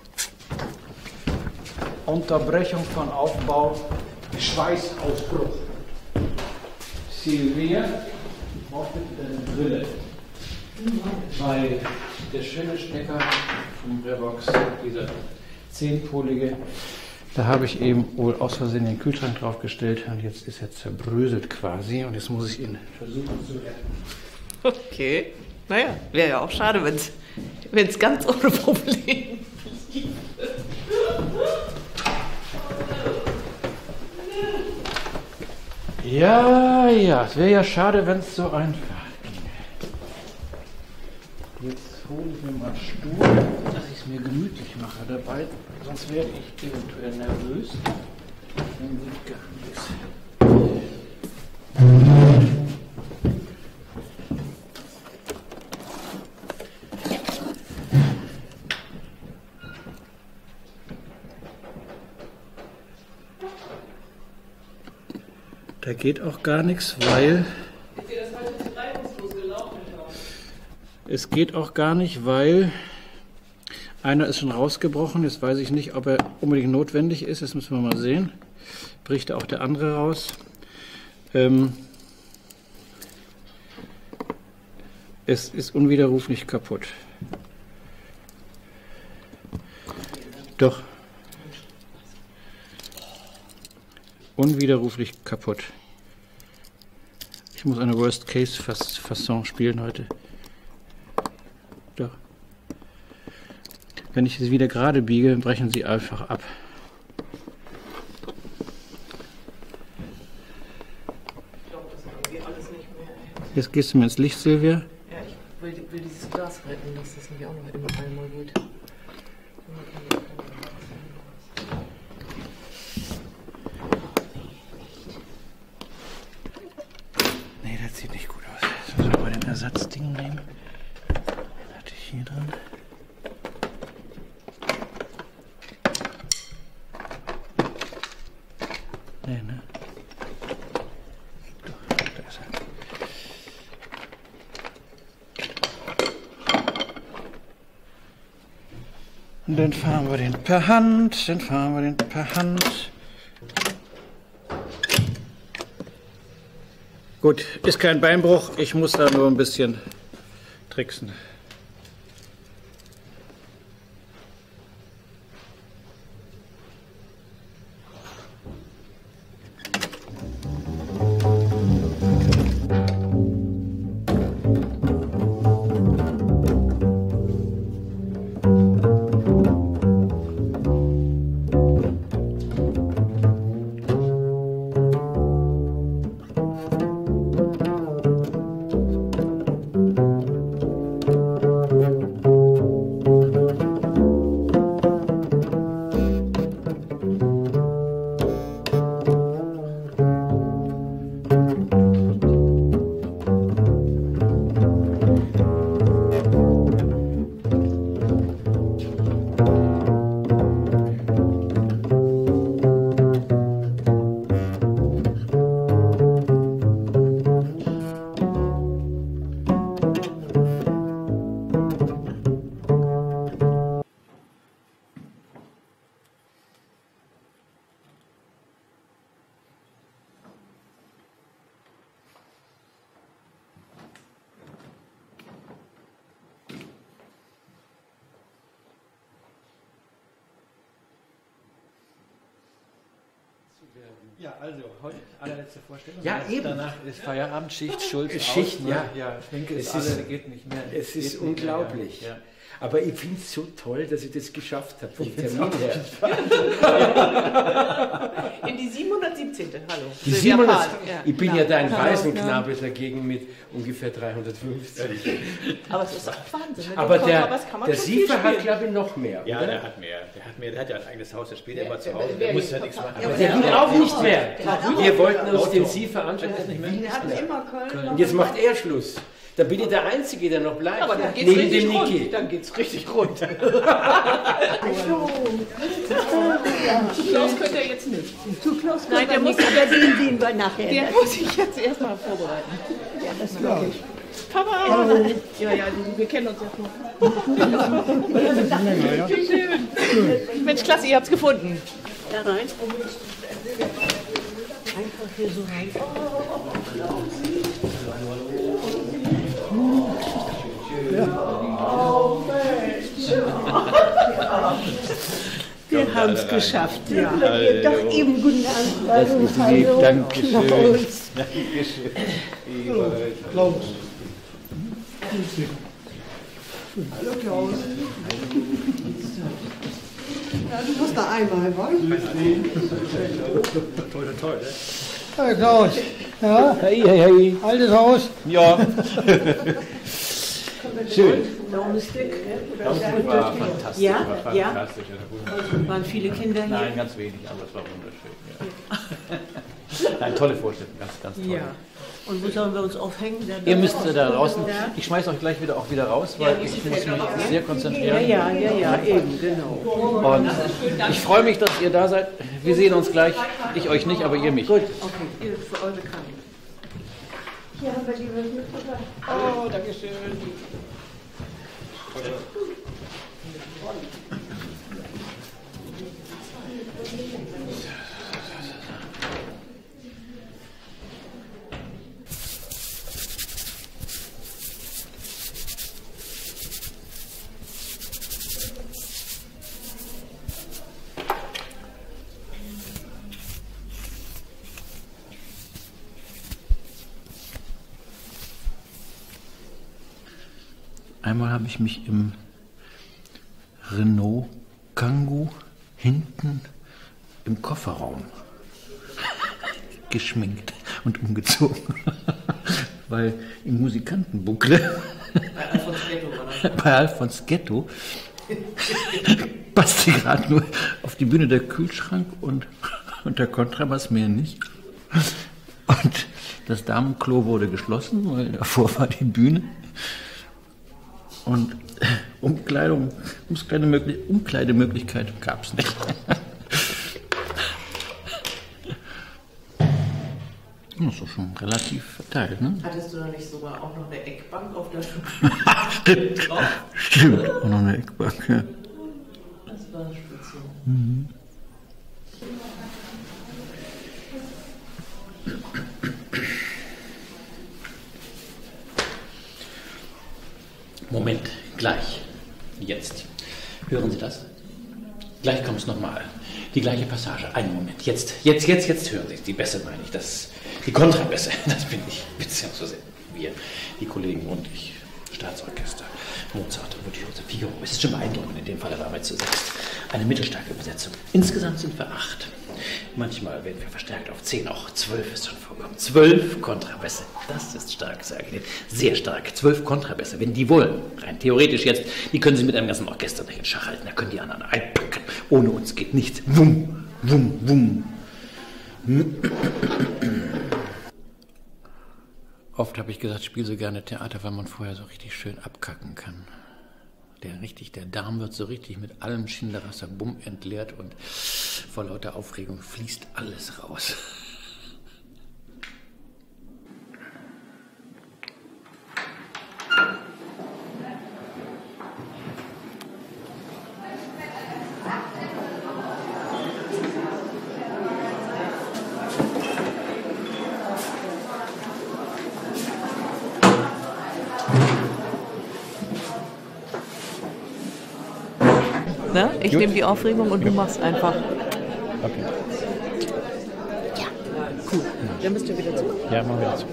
Unterbrechung von Aufbau, Schweißausbruch. Silvia, braucht bitte deine Brille. Weil der schöne Stecker vom Revox, dieser 10-polige, da habe ich eben wohl aus Versehen den Kühlschrank draufgestellt und jetzt ist er zerbröselt quasi und jetzt muss ich ihn versuchen zu retten. Okay. Naja, wäre ja auch schade, wenn es ganz ohne Probleme lief. Ja, es wäre ja schade, wenn es so einfach ginge. Jetzt hole ich mir mal einen Stuhl, dass ich es mir gemütlich mache dabei, sonst werde ich eventuell nervös. Dann geht gar nichts. Da geht auch gar nichts, weil... Es geht auch gar nicht, weil einer ist schon rausgebrochen. Jetzt weiß ich nicht, ob er unbedingt notwendig ist. Das müssen wir mal sehen. Bricht auch der andere raus. Es ist unwiderruflich kaputt. Doch. Unwiderruflich kaputt. Ich muss eine Worst-Case-Fasson spielen heute. Doch. Wenn ich sie wieder gerade biege, brechen sie einfach ab. Ich glaube, das machen wir alles nicht mehr. Jetzt gehst du mir ins Licht, Silvia. Ja, ich will dieses Glas retten, dass das nicht auch noch immer einmal geht. Nee, das sieht nicht gut aus. Jetzt müssen wir mal den Ersatzding nehmen. Den hatte ich hier dran. Nee, ne? Doch, da ist er. Und dann fahren wir den per Hand, Gut, ist kein Beinbruch, ich muss da nur ein bisschen tricksen. Ja, also heute allerletzte Vorstellung. Ja, eben. Danach ist Feierabend, Schicht, Schicht, aus, ja. Ja, Schminke ist alle, geht nicht mehr. Es ist unglaublich. Ja. Aber ich finde es so toll, dass ich das geschafft habe, vom Termin her. In die 717. Hallo. Die 700, ich bin ja da ein Waisenknabe dagegen mit ungefähr 350. Aber es ist auch Wahnsinn. Aber der Siefer hat, glaube ich, noch mehr. Ja, oder? der hat mehr. Der hat ja ein eigenes Haus, der spielt ja immer zu Hause. Der muss ja nichts machen. Aber der will auch nicht mehr. Wir wollten uns den Siefer anschauen. Der hat immer Köln. Und jetzt macht er Schluss. Dann bin ich der Einzige, der noch bleibt. Aber dann geht's neben richtig dem rund. Niki. Dann geht's richtig rund. Zu Klaus könnt ihr jetzt nicht. Zu Klaus Nein, der muss aber den sehen wir nachher. Der muss sich jetzt erstmal vorbereiten. Ja, das glaube ich. Papa! Hallo. Ja, wir kennen uns ja schon. Wie schön. Mensch, klasse, ihr habt's gefunden. Da rein. Einfach hier so rein. Wir haben es geschafft. Ja. Doch eben guten Abend. Das ist lieb, danke schön. Dankeschön. Klaus. Hallo Klaus. Ja, du musst da einmal, was? Toll, ne? Hey Klaus. Ja? Hey. Altes Haus? Ja. Schön. Daumenstick. Daumenstick war fantastisch. Ja, war fantastisch. Ja. Waren viele Kinder hier? Nein, ganz wenig, aber es war wunderschön. Ja. Nein, tolle Vorstellung, ganz toll. Ja. Und wo sollen wir uns aufhängen? Ihr müsst da draußen, ich schmeiße euch gleich wieder raus, weil ich muss mich sehr konzentrieren. Ja, eben, genau. Und ich freue mich, dass ihr da seid. Wir sehen uns gleich. Ich euch nicht, aber ihr mich. Gut, okay, ihr für eure Kranken. Hier haben wir die mitgebracht. Oh, danke schön. Einmal habe ich mich im Renault Kangoo hinten im Kofferraum geschminkt und umgezogen, weil im Musikantenbuckle bei Alfons Ghetto passte gerade nur auf die Bühne der Kühlschrank und der Kontrabass mehr nicht. Und das Damenklo wurde geschlossen, weil davor war die Bühne. Und Umkleidemöglichkeit gab es nicht. Das ist doch schon relativ verteilt, ne? Hattest du da nicht sogar auch noch eine Eckbank auf der Schule? Stimmt, auch noch eine Eckbank, ja. Das war speziell. Mhm. Moment, gleich. Jetzt. Hören Sie das? Gleich kommt es nochmal. Die gleiche Passage. Einen Moment. Jetzt hören Sie es. Die Bässe meine ich. Die Kontrabässe. Das bin ich. Beziehungsweise wir, die Kollegen und ich. Staatsorchester. Mozart, Virtuose, Figaro. Es ist schon beeindruckend. In dem Fall waren wir zu 6. Eine mittelstarke Besetzung. Insgesamt sind wir 8. Manchmal werden wir verstärkt auf 10, auch 12 ist schon vorgekommen. 12 Kontrabässe, das ist stark, sage ich Ihnen. Sehr stark, 12 Kontrabässe, wenn die wollen, rein theoretisch jetzt, die können Sie mit einem ganzen Orchester nicht in Schach halten, da können die anderen einpacken. Ohne uns geht nichts. Wum, wum, wum. Oft habe ich gesagt, spiel so gerne Theater, weil man vorher so richtig schön abkacken kann. Der Darm wird so richtig mit allem Schinderasser bumm entleert und vor lauter Aufregung fließt alles raus. Ne? Ich nehme die Aufregung und du machst einfach. Okay. Ja, cool. Dann bist du wieder zu. Ja, machen wir wieder zu.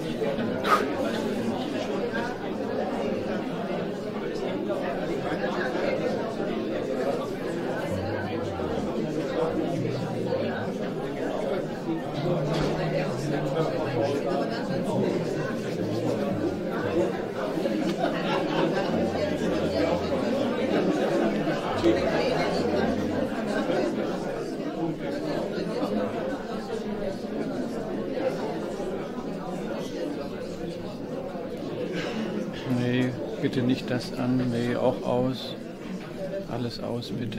Nee, bitte nicht das an. Nee, auch aus. Alles aus, bitte.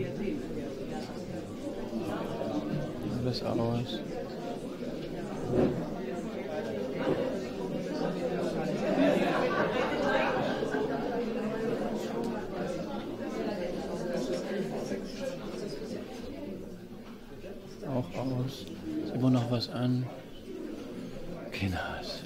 Alles aus. Auch aus. Ist immer noch was an. Kinders.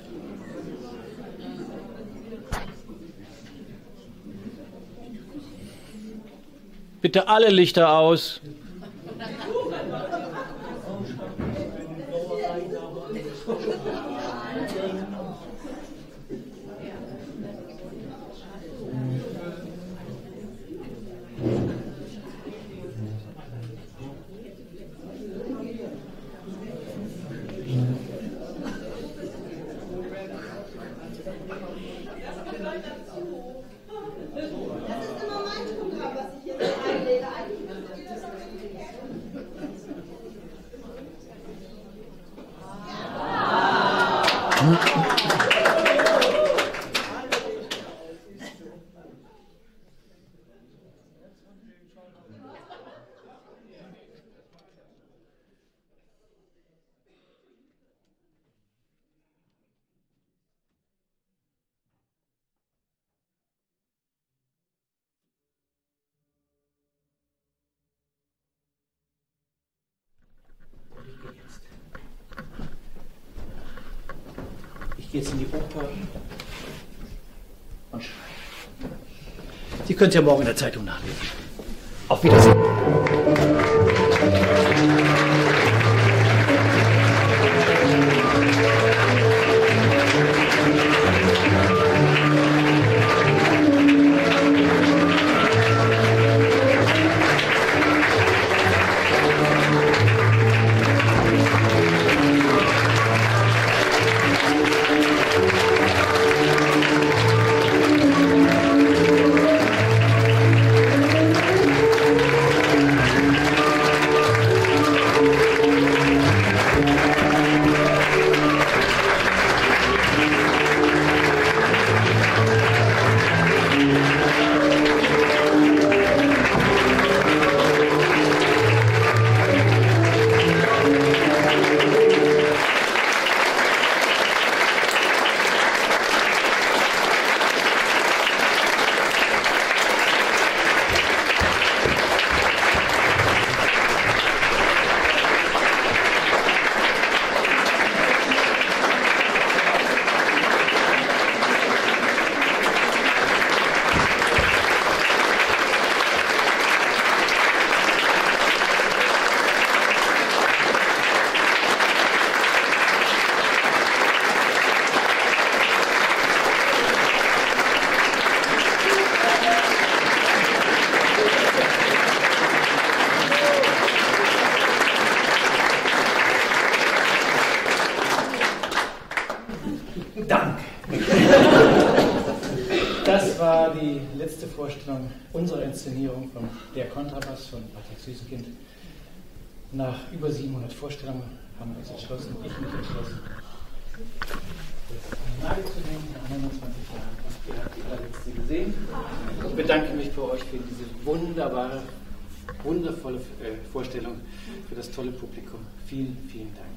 Bitte alle Lichter aus. immer mein Programm, was ich hier so einlege. Eigentlich müsstet ihr das aber Ich gehe jetzt in die Oper und schreibe. Sie können es ja morgen in der Zeitung nachlesen. Auf Wiedersehen. Das war die letzte Vorstellung unserer Inszenierung von Der Kontrabass von Patrick Süßkind. Nach über 700 Vorstellungen haben wir uns entschlossen, ich mich entschlossen, das Nagel zu nehmen nach 29 Jahren. Und ihr habt die allerletzte gesehen. Ich bedanke mich für euch für diese wunderbare, wundervolle Vorstellung, für das tolle Publikum. Vielen, vielen Dank.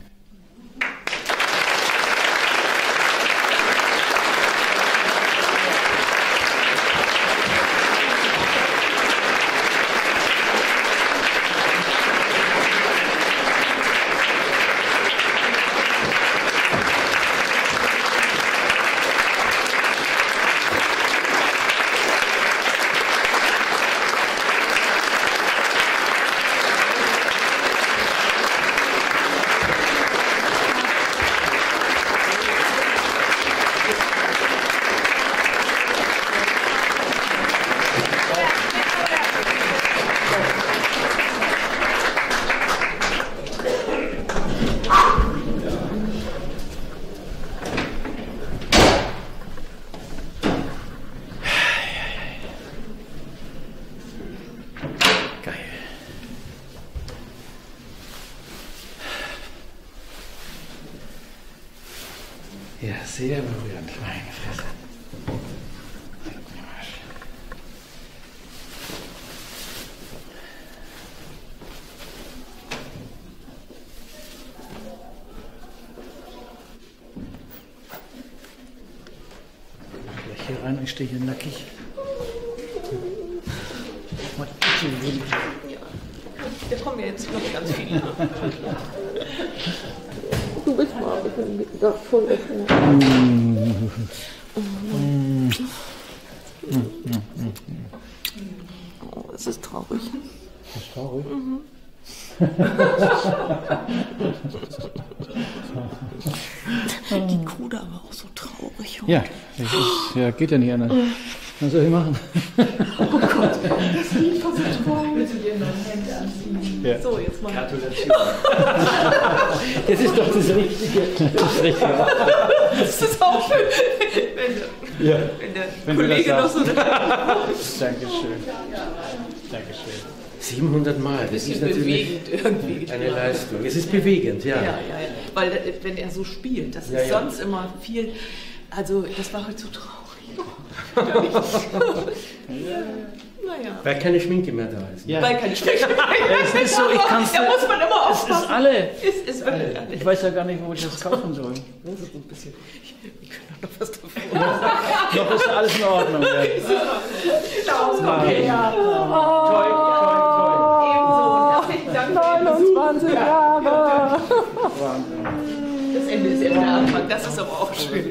Ja, sehr berührend, meine Fresse. Gleich hier rein, ich stehe hier nackig. Da kommen ja jetzt noch ganz viele. Du bist mal da voll öffnen. Oh, es ist traurig. Das ist traurig? Mhm. Die Kuh da war auch so traurig. Ja, das ist, ja, geht ja nicht anders. Was soll ich machen? Oh Gott, das Lied war so traurig. Willst du dir noch ein Hemd anziehen? Ja. So, jetzt mal. Gratulation. Das ist doch das Richtige. Das ist richtig. Das ist auch schön. Ja. Wenn der Kollege noch so eine... Dankeschön. Dankeschön. 700 Mal, das ist natürlich irgendwie eine Leistung. Es ist bewegend, ja. Ja. Weil wenn er so spielt, das ist sonst immer viel, also das war halt so traurig. Naja. Weil keine Schminke mehr da ist. Ja. Weil keine Schminke mehr da ist. Es ist so, ich kann's da muss man immer aufpassen. Es ist alle. Es ist wirklich alle. Ich weiß ja gar nicht, wo ich das kaufen soll. Das ist so ein bisschen, wir können doch noch was davon. Noch ist alles in Ordnung. Okay. Toll. 29 Jahre. Das Ende ist erst der Anfang, das ist aber auch schön.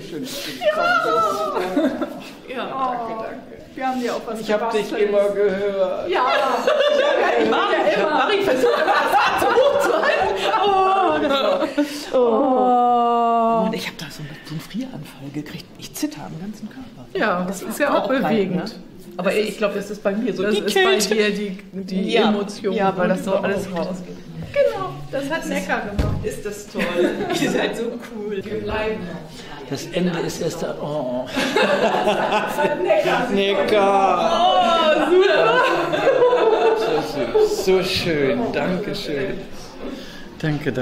Ja, danke. Wir haben dir auch was Ich habe dich immer gehört. Ja, Marie versucht immer das Rad so hoch zu halten. Mann, ich habe da so einen Frieranfall gekriegt. Ich zitter am ganzen Körper. Ja, das ist ja auch bewegend. Ne? Aber ich glaube, das ist bei mir so. Das ist bei dir die Emotion. Ja, weil das so alles rausgeht. Genau, das hat Neckar gemacht. Ist das toll. Ihr seid so cool. Wir bleiben. Das Ende ist erst da. Oh. Neckar. Oh, super. So süß, so schön. Dankeschön. Danke.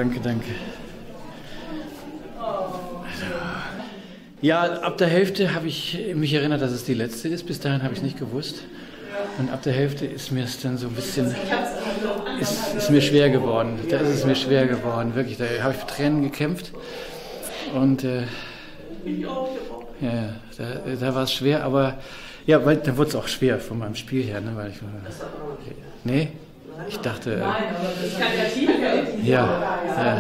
Ja, ab der Hälfte habe ich mich erinnert, dass es die letzte ist. Bis dahin habe ich es nicht gewusst. Und ab der Hälfte ist mir es dann so ein bisschen, ist mir schwer geworden. Da ist es mir schwer geworden, wirklich. Da habe ich für Tränen gekämpft. Und da war es schwer, aber ja, weil dann wurde es auch schwer von meinem Spiel her, ne, weil nee. Ich dachte, ja.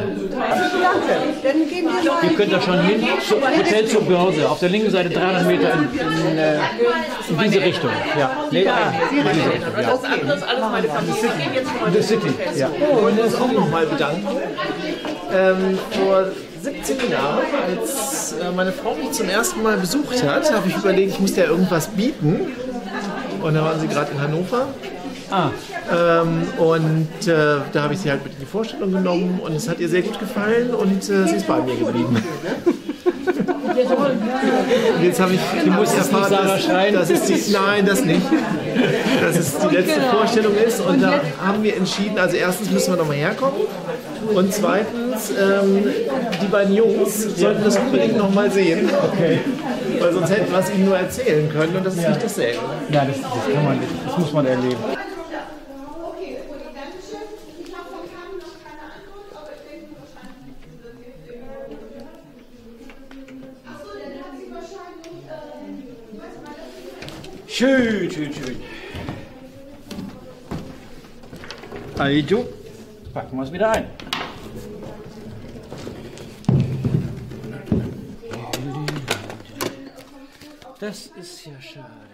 Ihr könnt da schon hin, Hotel zur Börse, auf der linken Seite 300 Meter in diese Richtung. Ja. Nee, in diese Richtung, ja. Das andere ist alles meine Familie. The City, ja. Wir wollen uns auch nochmal bedanken. Vor 17 Jahren, als meine Frau mich zum ersten Mal besucht hat, habe ich überlegt, ich muss ja irgendwas bieten. Und da waren sie gerade in Hannover. Da habe ich sie halt mit in die Vorstellung genommen und es hat ihr sehr gut gefallen und sie ist bei mir geblieben. Jetzt habe ich erfahren, nein, das nicht. Dass es die letzte Vorstellung ist und da haben wir entschieden, also erstens müssen wir nochmal herkommen und zweitens, die beiden Jungs sollten das unbedingt nochmal sehen. Okay. Weil sonst hätten wir es ihnen nur erzählen können und das ist nicht dasselbe. Ja, das kann man nicht, das muss man erleben. Schön. Also, packen wir es wieder ein. Das ist ja schade.